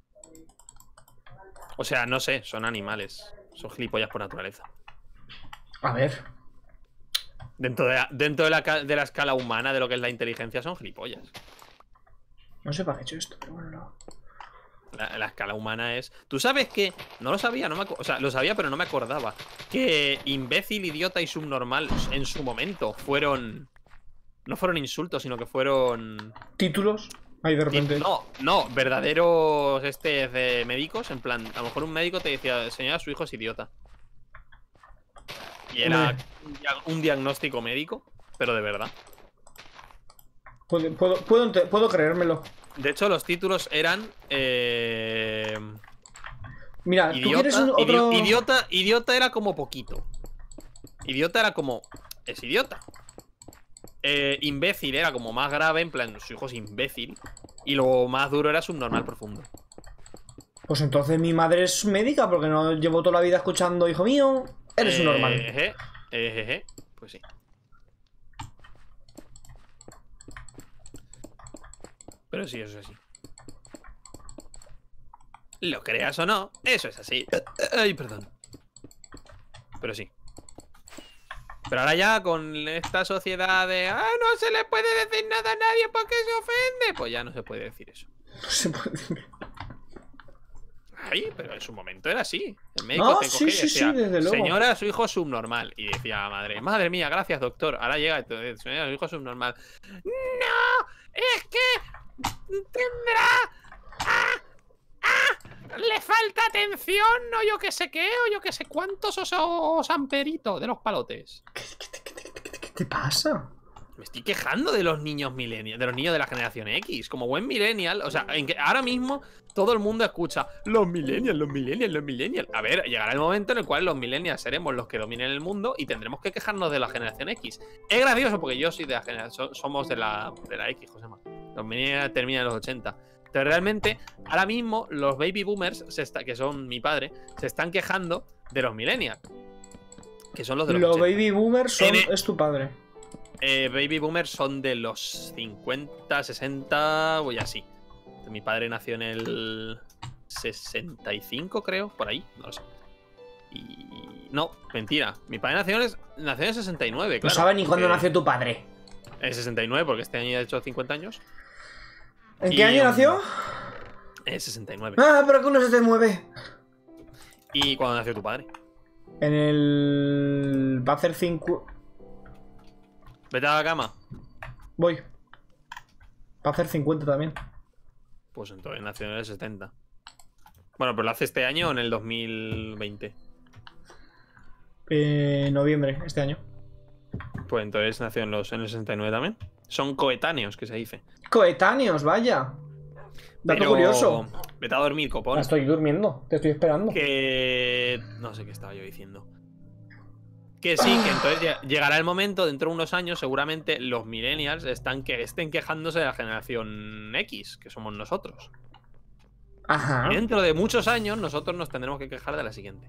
O sea, no sé, son animales. Son gilipollas por naturaleza. A ver. Dentro de la escala humana de lo que es la inteligencia son gilipollas. No sé para qué he hecho esto, pero bueno, no. La escala humana es... ¿Tú sabes que? No lo sabía, o sea, lo sabía pero no me acordaba. Que imbécil, idiota y subnormal en su momento fueron... No fueron insultos, sino que fueron... ¿Títulos? Ahí de repente... No, verdaderos de médicos. En plan, a lo mejor un médico te decía: señora, su hijo es idiota. Y era un diagnóstico médico, pero de verdad. Puedo creérmelo. De hecho, los títulos eran... Mira, idiota, ¿tú quieres otro...? Idiota era como poquito. Idiota era como... Es idiota. Imbécil era como más grave, en plan, su hijo es imbécil. Y lo más duro era subnormal profundo. Pues entonces mi madre es médica, porque no llevo toda la vida escuchando: hijo mío, eres un normal. Pues sí. Pero sí, eso es así. Lo creas o no, eso es así. Ay, perdón. Pero sí. Pero ahora ya con esta sociedad de... no se le puede decir nada a nadie porque se ofende. Pues ya no se puede decir eso. No se puede decir. Ay, pero en su momento era así. El médico te cogía y decía: desde luego. señora, su hijo es subnormal. Y decía: madre mía, gracias, doctor. Ahora llega, señora, su hijo es subnormal. No, es que tendrá... le falta atención, o yo que sé qué, o yo que sé cuántos osos amperitos de los palotes. ¿Qué te pasa? Me estoy quejando de los niños millennials, de los niños de la generación X. Como buen millennial, o sea, ahora mismo todo el mundo escucha: los millennials, los millennials, los millennials. A ver, llegará el momento en el cual los millennials seremos los que dominen el mundo y tendremos que quejarnos de la generación X. Es gracioso porque yo soy de la generación, somos de la X, Josema. Los millennials terminan en los 80. Pero realmente, ahora mismo, los baby boomers, que son mi padre, se están quejando de los millennials. Que son los de los 80. Baby boomers es tu padre. Baby boomers son de los 50, 60 o así. Mi padre nació en el 65, creo, por ahí, no lo sé. Y... no, mentira. Mi padre nació en el 69, claro. No sabe ni cuándo nació tu padre. En el 69, porque este año ha hecho 50 años. ¿En qué año nació? Es 69. ¡Ah, pero que uno se te mueve! ¿Y cuándo nació tu padre? En el... Va a hacer 5... Vete a la cama. Voy. Va a hacer 50 también. Pues entonces nació en el 70. Bueno, pero lo hace este año o en el 2020. Noviembre, este año. Pues entonces nació en el 69 también. Son coetáneos, que se dice. Coetáneos, vaya. Dato Pero... curioso. Vete a dormir, copón. Estoy durmiendo, te estoy esperando. Que... No sé qué estaba yo diciendo. Que sí, que entonces llegará el momento, dentro de unos años, seguramente los millennials estén quejándose de la generación X, que somos nosotros. Ajá. Y dentro de muchos años, nosotros nos tendremos que quejar de la siguiente.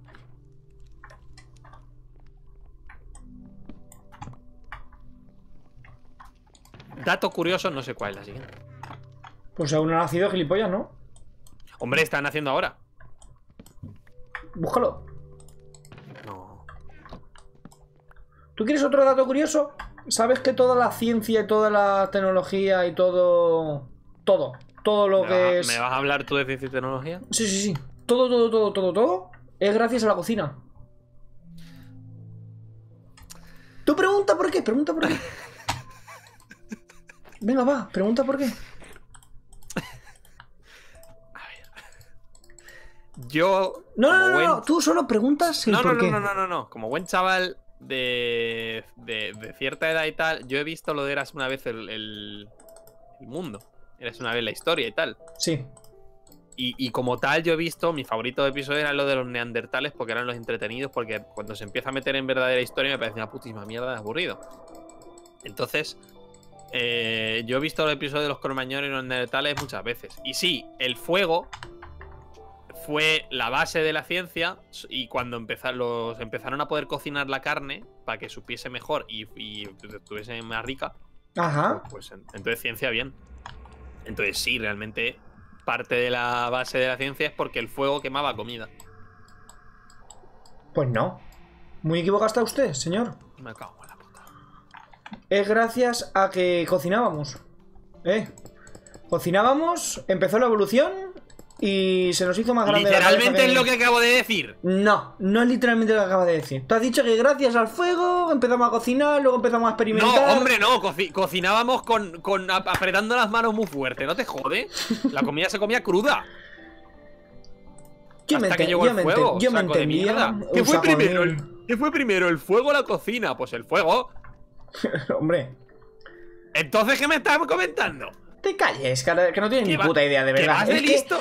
Dato curioso, no sé cuál es la siguiente. Pues aún no ha nacido gilipollas, ¿no? Hombre, están haciendo ahora. Búscalo. No. ¿Tú quieres otro dato curioso? ¿Sabes que toda la ciencia y toda la tecnología y todo... Todo lo que es... ¿Me vas a hablar tú de ciencia y tecnología? Sí, sí, sí. Todo es gracias a la cocina. Tú pregunta por qué, pregunta por qué. Venga, va, pregunta por qué. Yo... No, tú solo preguntas el por qué. No. Como buen chaval de cierta edad y tal, yo he visto lo de Eras una vez el mundo. Eras una vez la historia y tal. Sí. Y como tal, yo he visto, mi favorito de episodio era lo de los neandertales, porque eran los entretenidos, porque cuando se empieza a meter en verdadera historia me parece una putísima mierda de aburrido. Entonces, yo he visto los episodios de los cromañones y los neandertales muchas veces. Y sí, el fuego fue la base de la ciencia, y cuando empezaron a poder cocinar la carne para que supiese mejor y estuviese más rica, Ajá. pues entonces ciencia bien. Entonces sí, realmente parte de la base de la ciencia es porque el fuego quemaba comida. Pues no. Muy equivocado está usted, señor. Me cago en la puta. Es gracias a que cocinábamos. Cocinábamos, empezó la evolución y se nos hizo más grande. Literalmente es lo que acabo de decir. No es literalmente lo que acabas de decir. Tú has dicho que gracias al fuego empezamos a cocinar, luego empezamos a experimentar. No, hombre, no. Cocinábamos apretando las manos muy fuerte. ¿No te jode? La comida se comía cruda. Yo me entendía. ¿Qué fue primero? ¿El fuego o la cocina? Pues el fuego. Hombre. Entonces, ¿qué me estás comentando? Te calles, que no tienes ni puta idea, de verdad. Que vas de listo.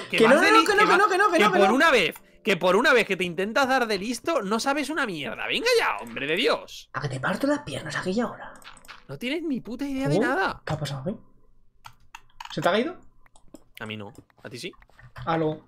Que por una vez que te intentas dar de listo, no sabes una mierda. Venga ya, hombre de Dios. A que te parto las piernas aquella hora. No tienes ni puta idea de nada. ¿Qué ha pasado, ¿Se te ha caído? A mí no. ¿A ti sí? Aló.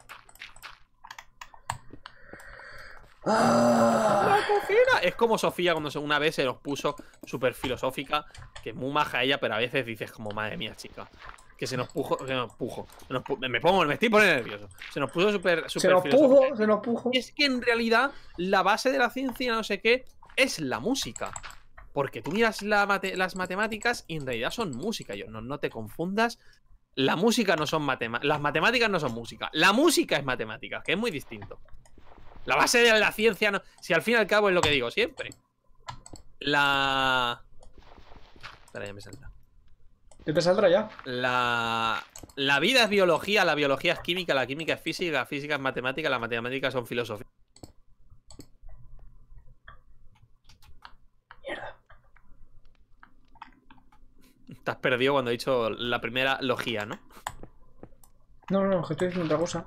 La cocina. Es como Sofía cuando una vez se los puso súper filosófica, que es muy maja ella, pero a veces dices como, madre mía, chica. Que me estoy poniendo nervioso. Se nos puso súper se nos pujo. Es que en realidad la base de la ciencia, no sé qué, es la música. Porque tú miras las matemáticas y en realidad son música. No te confundas. La música no son matemáticas. Las matemáticas no son música. La música es matemática, que es muy distinto. La base de la ciencia no... Si al fin y al cabo es lo que digo siempre. Espera, ya me saldrá. ¿Qué te saldrá ya? La vida es biología, la biología es química, la química es física, la física es matemática, las matemáticas son filosofía. Mierda. Te has perdido cuando he dicho la primera logía, ¿no? No, que estoy diciendo otra cosa.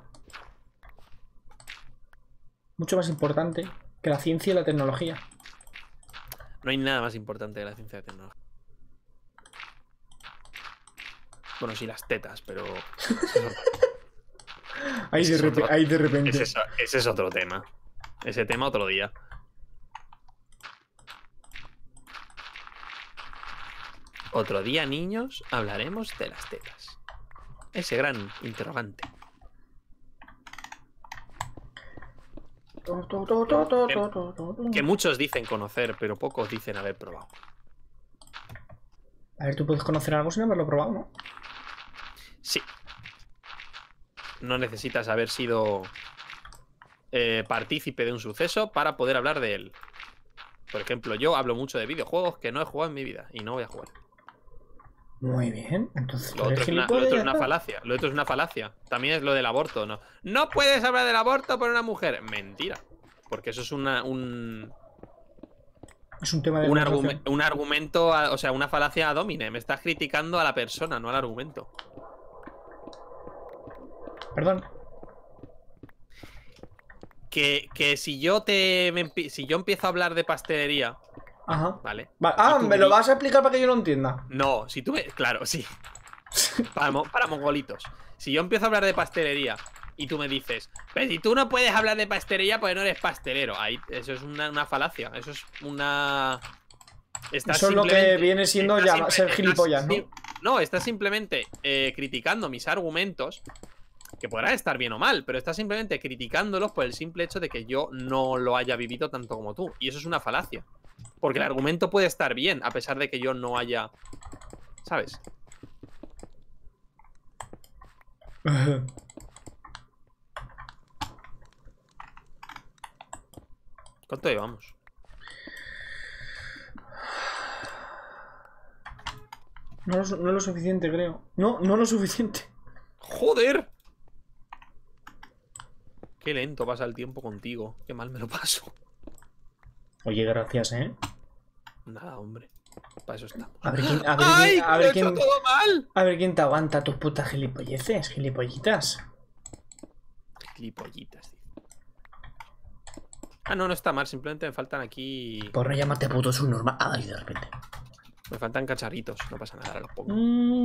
Mucho más importante que la ciencia y la tecnología. No hay nada más importante que la ciencia y la tecnología. Bueno, sí, las tetas, pero... ahí de repente. Ese es otro tema. Ese tema otro día. Otro día, niños, hablaremos de las tetas. Ese gran interrogante. Que muchos dicen conocer, pero pocos dicen haber probado. A ver, tú puedes conocer algo sin haberlo probado, ¿no? Sí. no necesitas haber sido partícipe de un suceso para poder hablar de él. Por ejemplo, yo hablo mucho de videojuegos que no he jugado en mi vida y no voy a jugar. Muy bien, entonces Lo otro es una falacia. Lo otro es una falacia. También es lo del aborto, ¿no? No puedes hablar del aborto por una mujer. Mentira. Porque eso es un tema de un argumento, o sea, una falacia ad hominem. Me estás criticando a la persona, no al argumento. Perdón. Que si yo empiezo a hablar de pastelería. Ajá. Vale. ¿Me lo vas a explicar para que yo lo entienda? No, si tú me. Claro, sí. Para mongolitos. Si yo empiezo a hablar de pastelería y tú me dices, pero si tú no puedes hablar de pastelería porque no eres pastelero. Ahí, eso es una falacia. Eso es una. Eso es lo que viene siendo ya ser gilipollas, ¿no? No, estás simplemente criticando mis argumentos. Que podrán estar bien o mal, pero estás simplemente criticándolos por el simple hecho de que yo no lo haya vivido tanto como tú. Y eso es una falacia. Porque el argumento puede estar bien, a pesar de que yo no haya... ¿Sabes? ¿Cuánto llevamos? No lo suficiente, creo. No lo suficiente. ¡Joder! Qué lento pasa el tiempo contigo. Qué mal me lo paso. Oye, gracias, ¿eh? Nada, hombre. Para eso estamos. A ver quién... ¡Ay! ¡Lo he hecho todo mal! A ver quién te aguanta tus putas gilipolleces, gilipollitas. Gilipollitas, tío. Ah, no está mal. Simplemente me faltan aquí... Por no llamarte puto subnormal. Ay, de repente. Me faltan cacharritos. No pasa nada, ahora los pongo.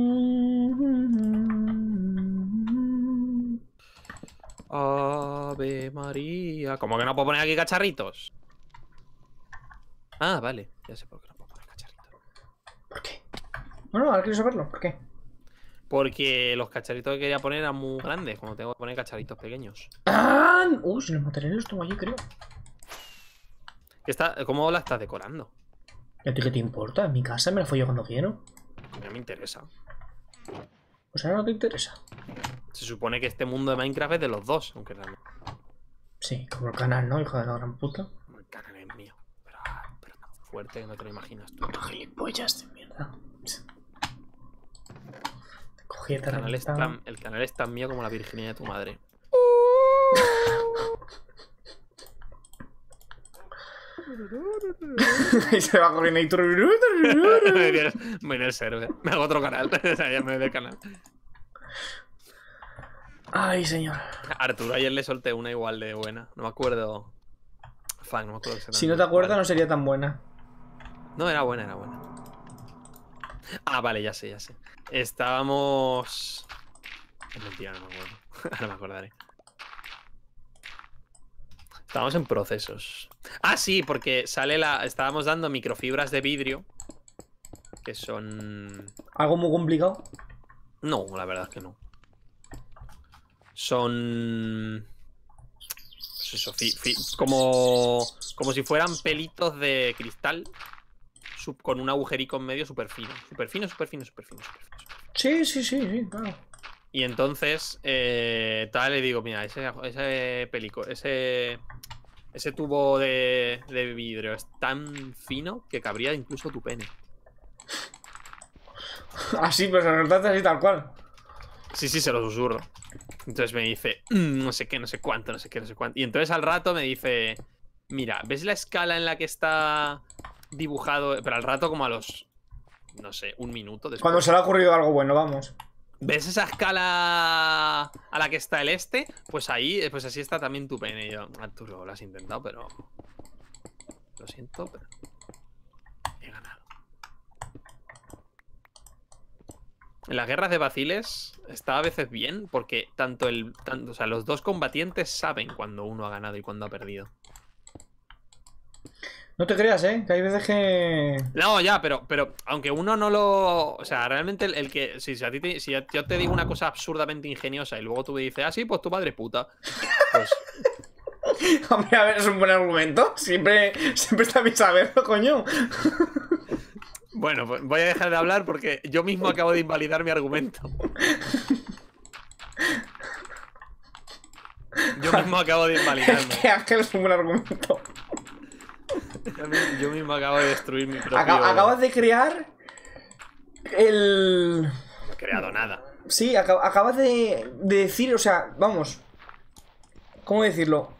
Ave María. ¿Cómo que no puedo poner aquí cacharritos? Ah, vale. Ya sé por qué no puedo poner cacharritos. ¿Por qué? Bueno, ahora quiero saberlo. ¿Por qué? Porque los cacharritos que quería poner eran muy grandes. Como tengo que poner cacharritos pequeños. ¡Ah! Si los materiales los tengo allí, creo. ¿Cómo la estás decorando? ¿Y a ti qué te importa? En mi casa me la follo cuando quiero. No me interesa. Pues ahora no te interesa. Se supone que este mundo de Minecraft es de los dos, aunque realmente... Sí, como el canal, ¿no? Hijo de la gran puta. El canal es mío. Pero tan fuerte que no te lo imaginas tú. Puto gilipollas de mierda. Cogí El canal es tan mío como la virginidad de tu madre. Y se va corriendo y... Me en el server. Me hago otro canal. O sea, ya me voy del canal. Ay, señor. A Arturo ayer le solté una igual de buena. No me acuerdo. Fuck, no me acuerdo. Si no te acuerdas, no sería tan buena. No, era buena, era buena. Ah, vale, ya sé, ya sé. Estábamos... Es mentira, no me acuerdo. Ahora me acordaré. Estábamos en procesos. Ah, sí, porque sale la... Estábamos dando microfibras de vidrio. Que son... ¿Algo muy complicado? No, la verdad es que no. Son... Pues eso, como si fueran pelitos de cristal. Con un agujerico en medio súper fino. Súper fino, súper fino, súper fino, súper fino. Sí, claro. Y entonces, tal, le digo, mira, ese pelico, ese tubo de vidrio es tan fino que cabría incluso tu pene. Así, pues se trata así tal cual. Sí, se lo susurro. Entonces me dice, no sé qué, no sé cuánto, no sé qué, no sé cuánto. Y entonces al rato me dice, mira, ¿ves la escala en la que está dibujado? Pero al rato como a los, no sé, un minuto después. Cuando se le ha ocurrido algo bueno, vamos. ¿Ves esa escala a la que está el este? Pues ahí, pues así está también tu pene. Y yo, Arturo, lo has intentado, pero... Lo siento, pero... He ganado. En las guerras de vaciles está a veces bien, porque o sea, los dos combatientes saben cuando uno ha ganado y cuando ha perdido. No te creas, que hay veces que... No, ya, pero aunque uno no lo... O sea, realmente el que... Si yo te digo una cosa absurdamente ingeniosa y luego tú me dices, ah, sí, pues tu madre puta. Pues... Hombre, a ver, es un buen argumento. Siempre está bien saberlo, coño. Bueno, pues voy a dejar de hablar porque yo mismo acabo de invalidar mi argumento. Yo mismo acabo de invalidarme. Que Ángel es un buen argumento. Yo mismo acabo de destruir mi propio... Acabas de crear el... No he creado nada. Sí, acabas de decir, o sea, vamos. ¿Cómo decirlo?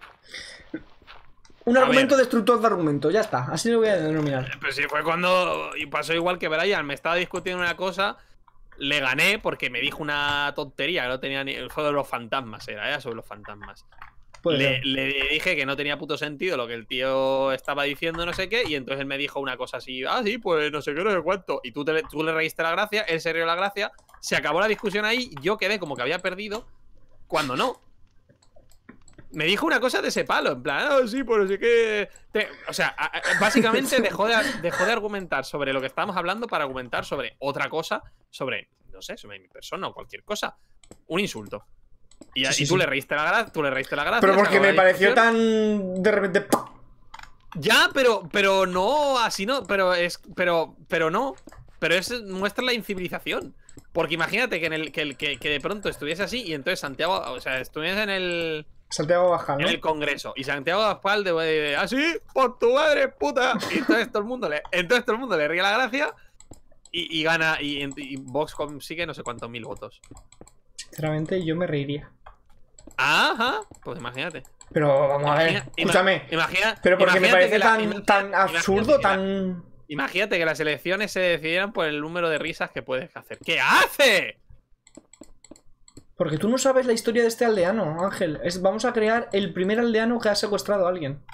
Un argumento destructor de argumento, ya está. Así lo voy a denominar. Pues sí, fue cuando pasó igual que Brian. Me estaba discutiendo una cosa, le gané porque me dijo una tontería que no tenía ni... Fue de los fantasmas, era sobre los fantasmas. Le dije que no tenía puto sentido lo que el tío estaba diciendo, no sé qué, y entonces él me dijo una cosa así, ah, sí, pues no sé qué, no sé cuánto. Y tú le reíste la gracia, él se rió la gracia, se acabó la discusión ahí, yo quedé como que había perdido, cuando no. Me dijo una cosa de ese palo, en plan, ah, sí, pues no sé qué. O sea, básicamente dejó de argumentar sobre lo que estábamos hablando para argumentar sobre otra cosa, sobre, no sé, sobre mi persona o cualquier cosa. Un insulto. Y, sí, y tú le reíste la gracia. Pero porque me pareció tan... De repente... Ya, pero no, así no. Pero no. Pero muestra la incivilización. Porque imagínate que de pronto estuviese así y entonces Santiago, o sea, estuviese en el... Santiago Abascal, ¿no? En el Congreso. Y Santiago Abascal de así, por tu madre, puta. Y entonces todo el mundo le ríe la gracia y gana. Y Vox consigue no sé cuántos mil votos. Sinceramente, yo me reiría. Ajá, pues imagínate. Pero vamos a ver, escúchame. Pero porque me parece tan absurdo, tan... Imagínate que las elecciones se decidieran por el número de risas que puedes hacer. ¿Qué hace? Porque tú no sabes la historia de este aldeano, Ángel. Vamos a crear el primer aldeano que ha secuestrado a alguien.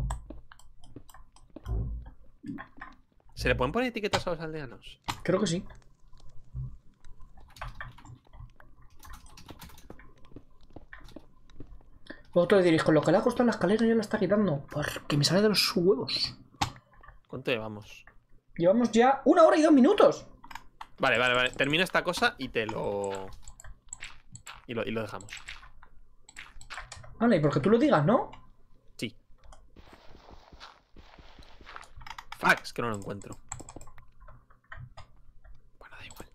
¿Se le pueden poner etiquetas a los aldeanos? Creo que sí. Vosotros le diréis, con lo que le ha costado la escalera ya la está quitando. Porque me sale de los huevos. ¿Cuánto llevamos? Llevamos ya 1 hora y 2 minutos. Vale. Termina esta cosa y te lo... Y lo dejamos. Vale, y porque tú lo digas, ¿no? Sí. Fax, que no lo encuentro. Bueno, da igual.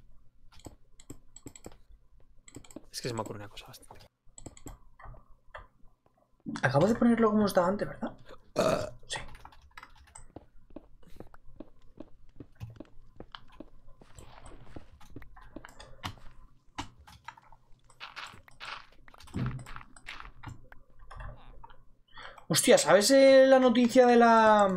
Es que se me ocurre una cosa bastante. Acabo de ponerlo como estaba antes, ¿verdad? Sí. Hostia, ¿sabes la noticia de la...?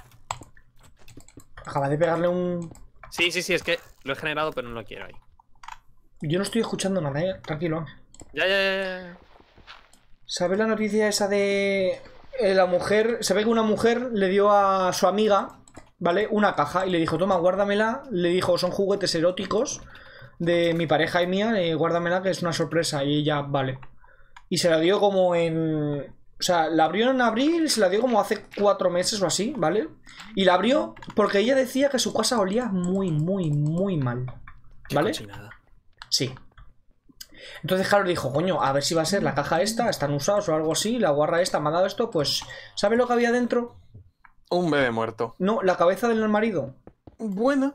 Acaba de pegarle un... Sí, es que lo he generado pero no lo quiero ahí. Yo no estoy escuchando nada, tranquilo. Ya. ¿Sabes la noticia esa de... la mujer... Se ve que una mujer le dio a su amiga, ¿vale? Una caja y le dijo, toma, guárdamela. Le dijo, son juguetes eróticos de mi pareja y mía, guárdamela que es una sorpresa. Y ella, vale. Y se la dio como en... O sea, la abrió en abril, se la dio como hace 4 meses o así, ¿vale? Y la abrió porque ella decía que su casa olía muy mal, ¿vale? Sí. Entonces, claro, dijo, coño, a ver si va a ser la caja esta, están usados o algo así, la guarra esta me ha dado esto, pues... ¿Sabes lo que había dentro? Un bebé muerto. No, la cabeza del marido. Bueno,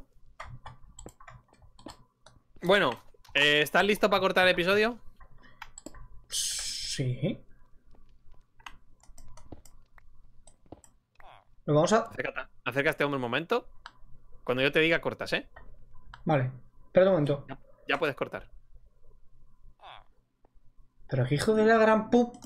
¿estás listo para cortar el episodio? Sí. Lo vamos a... Acércate a este hombre un momento. Cuando yo te diga, cortas, ¿eh? Vale. Espera un momento. Ya puedes cortar. Pero que hijo de la gran pup...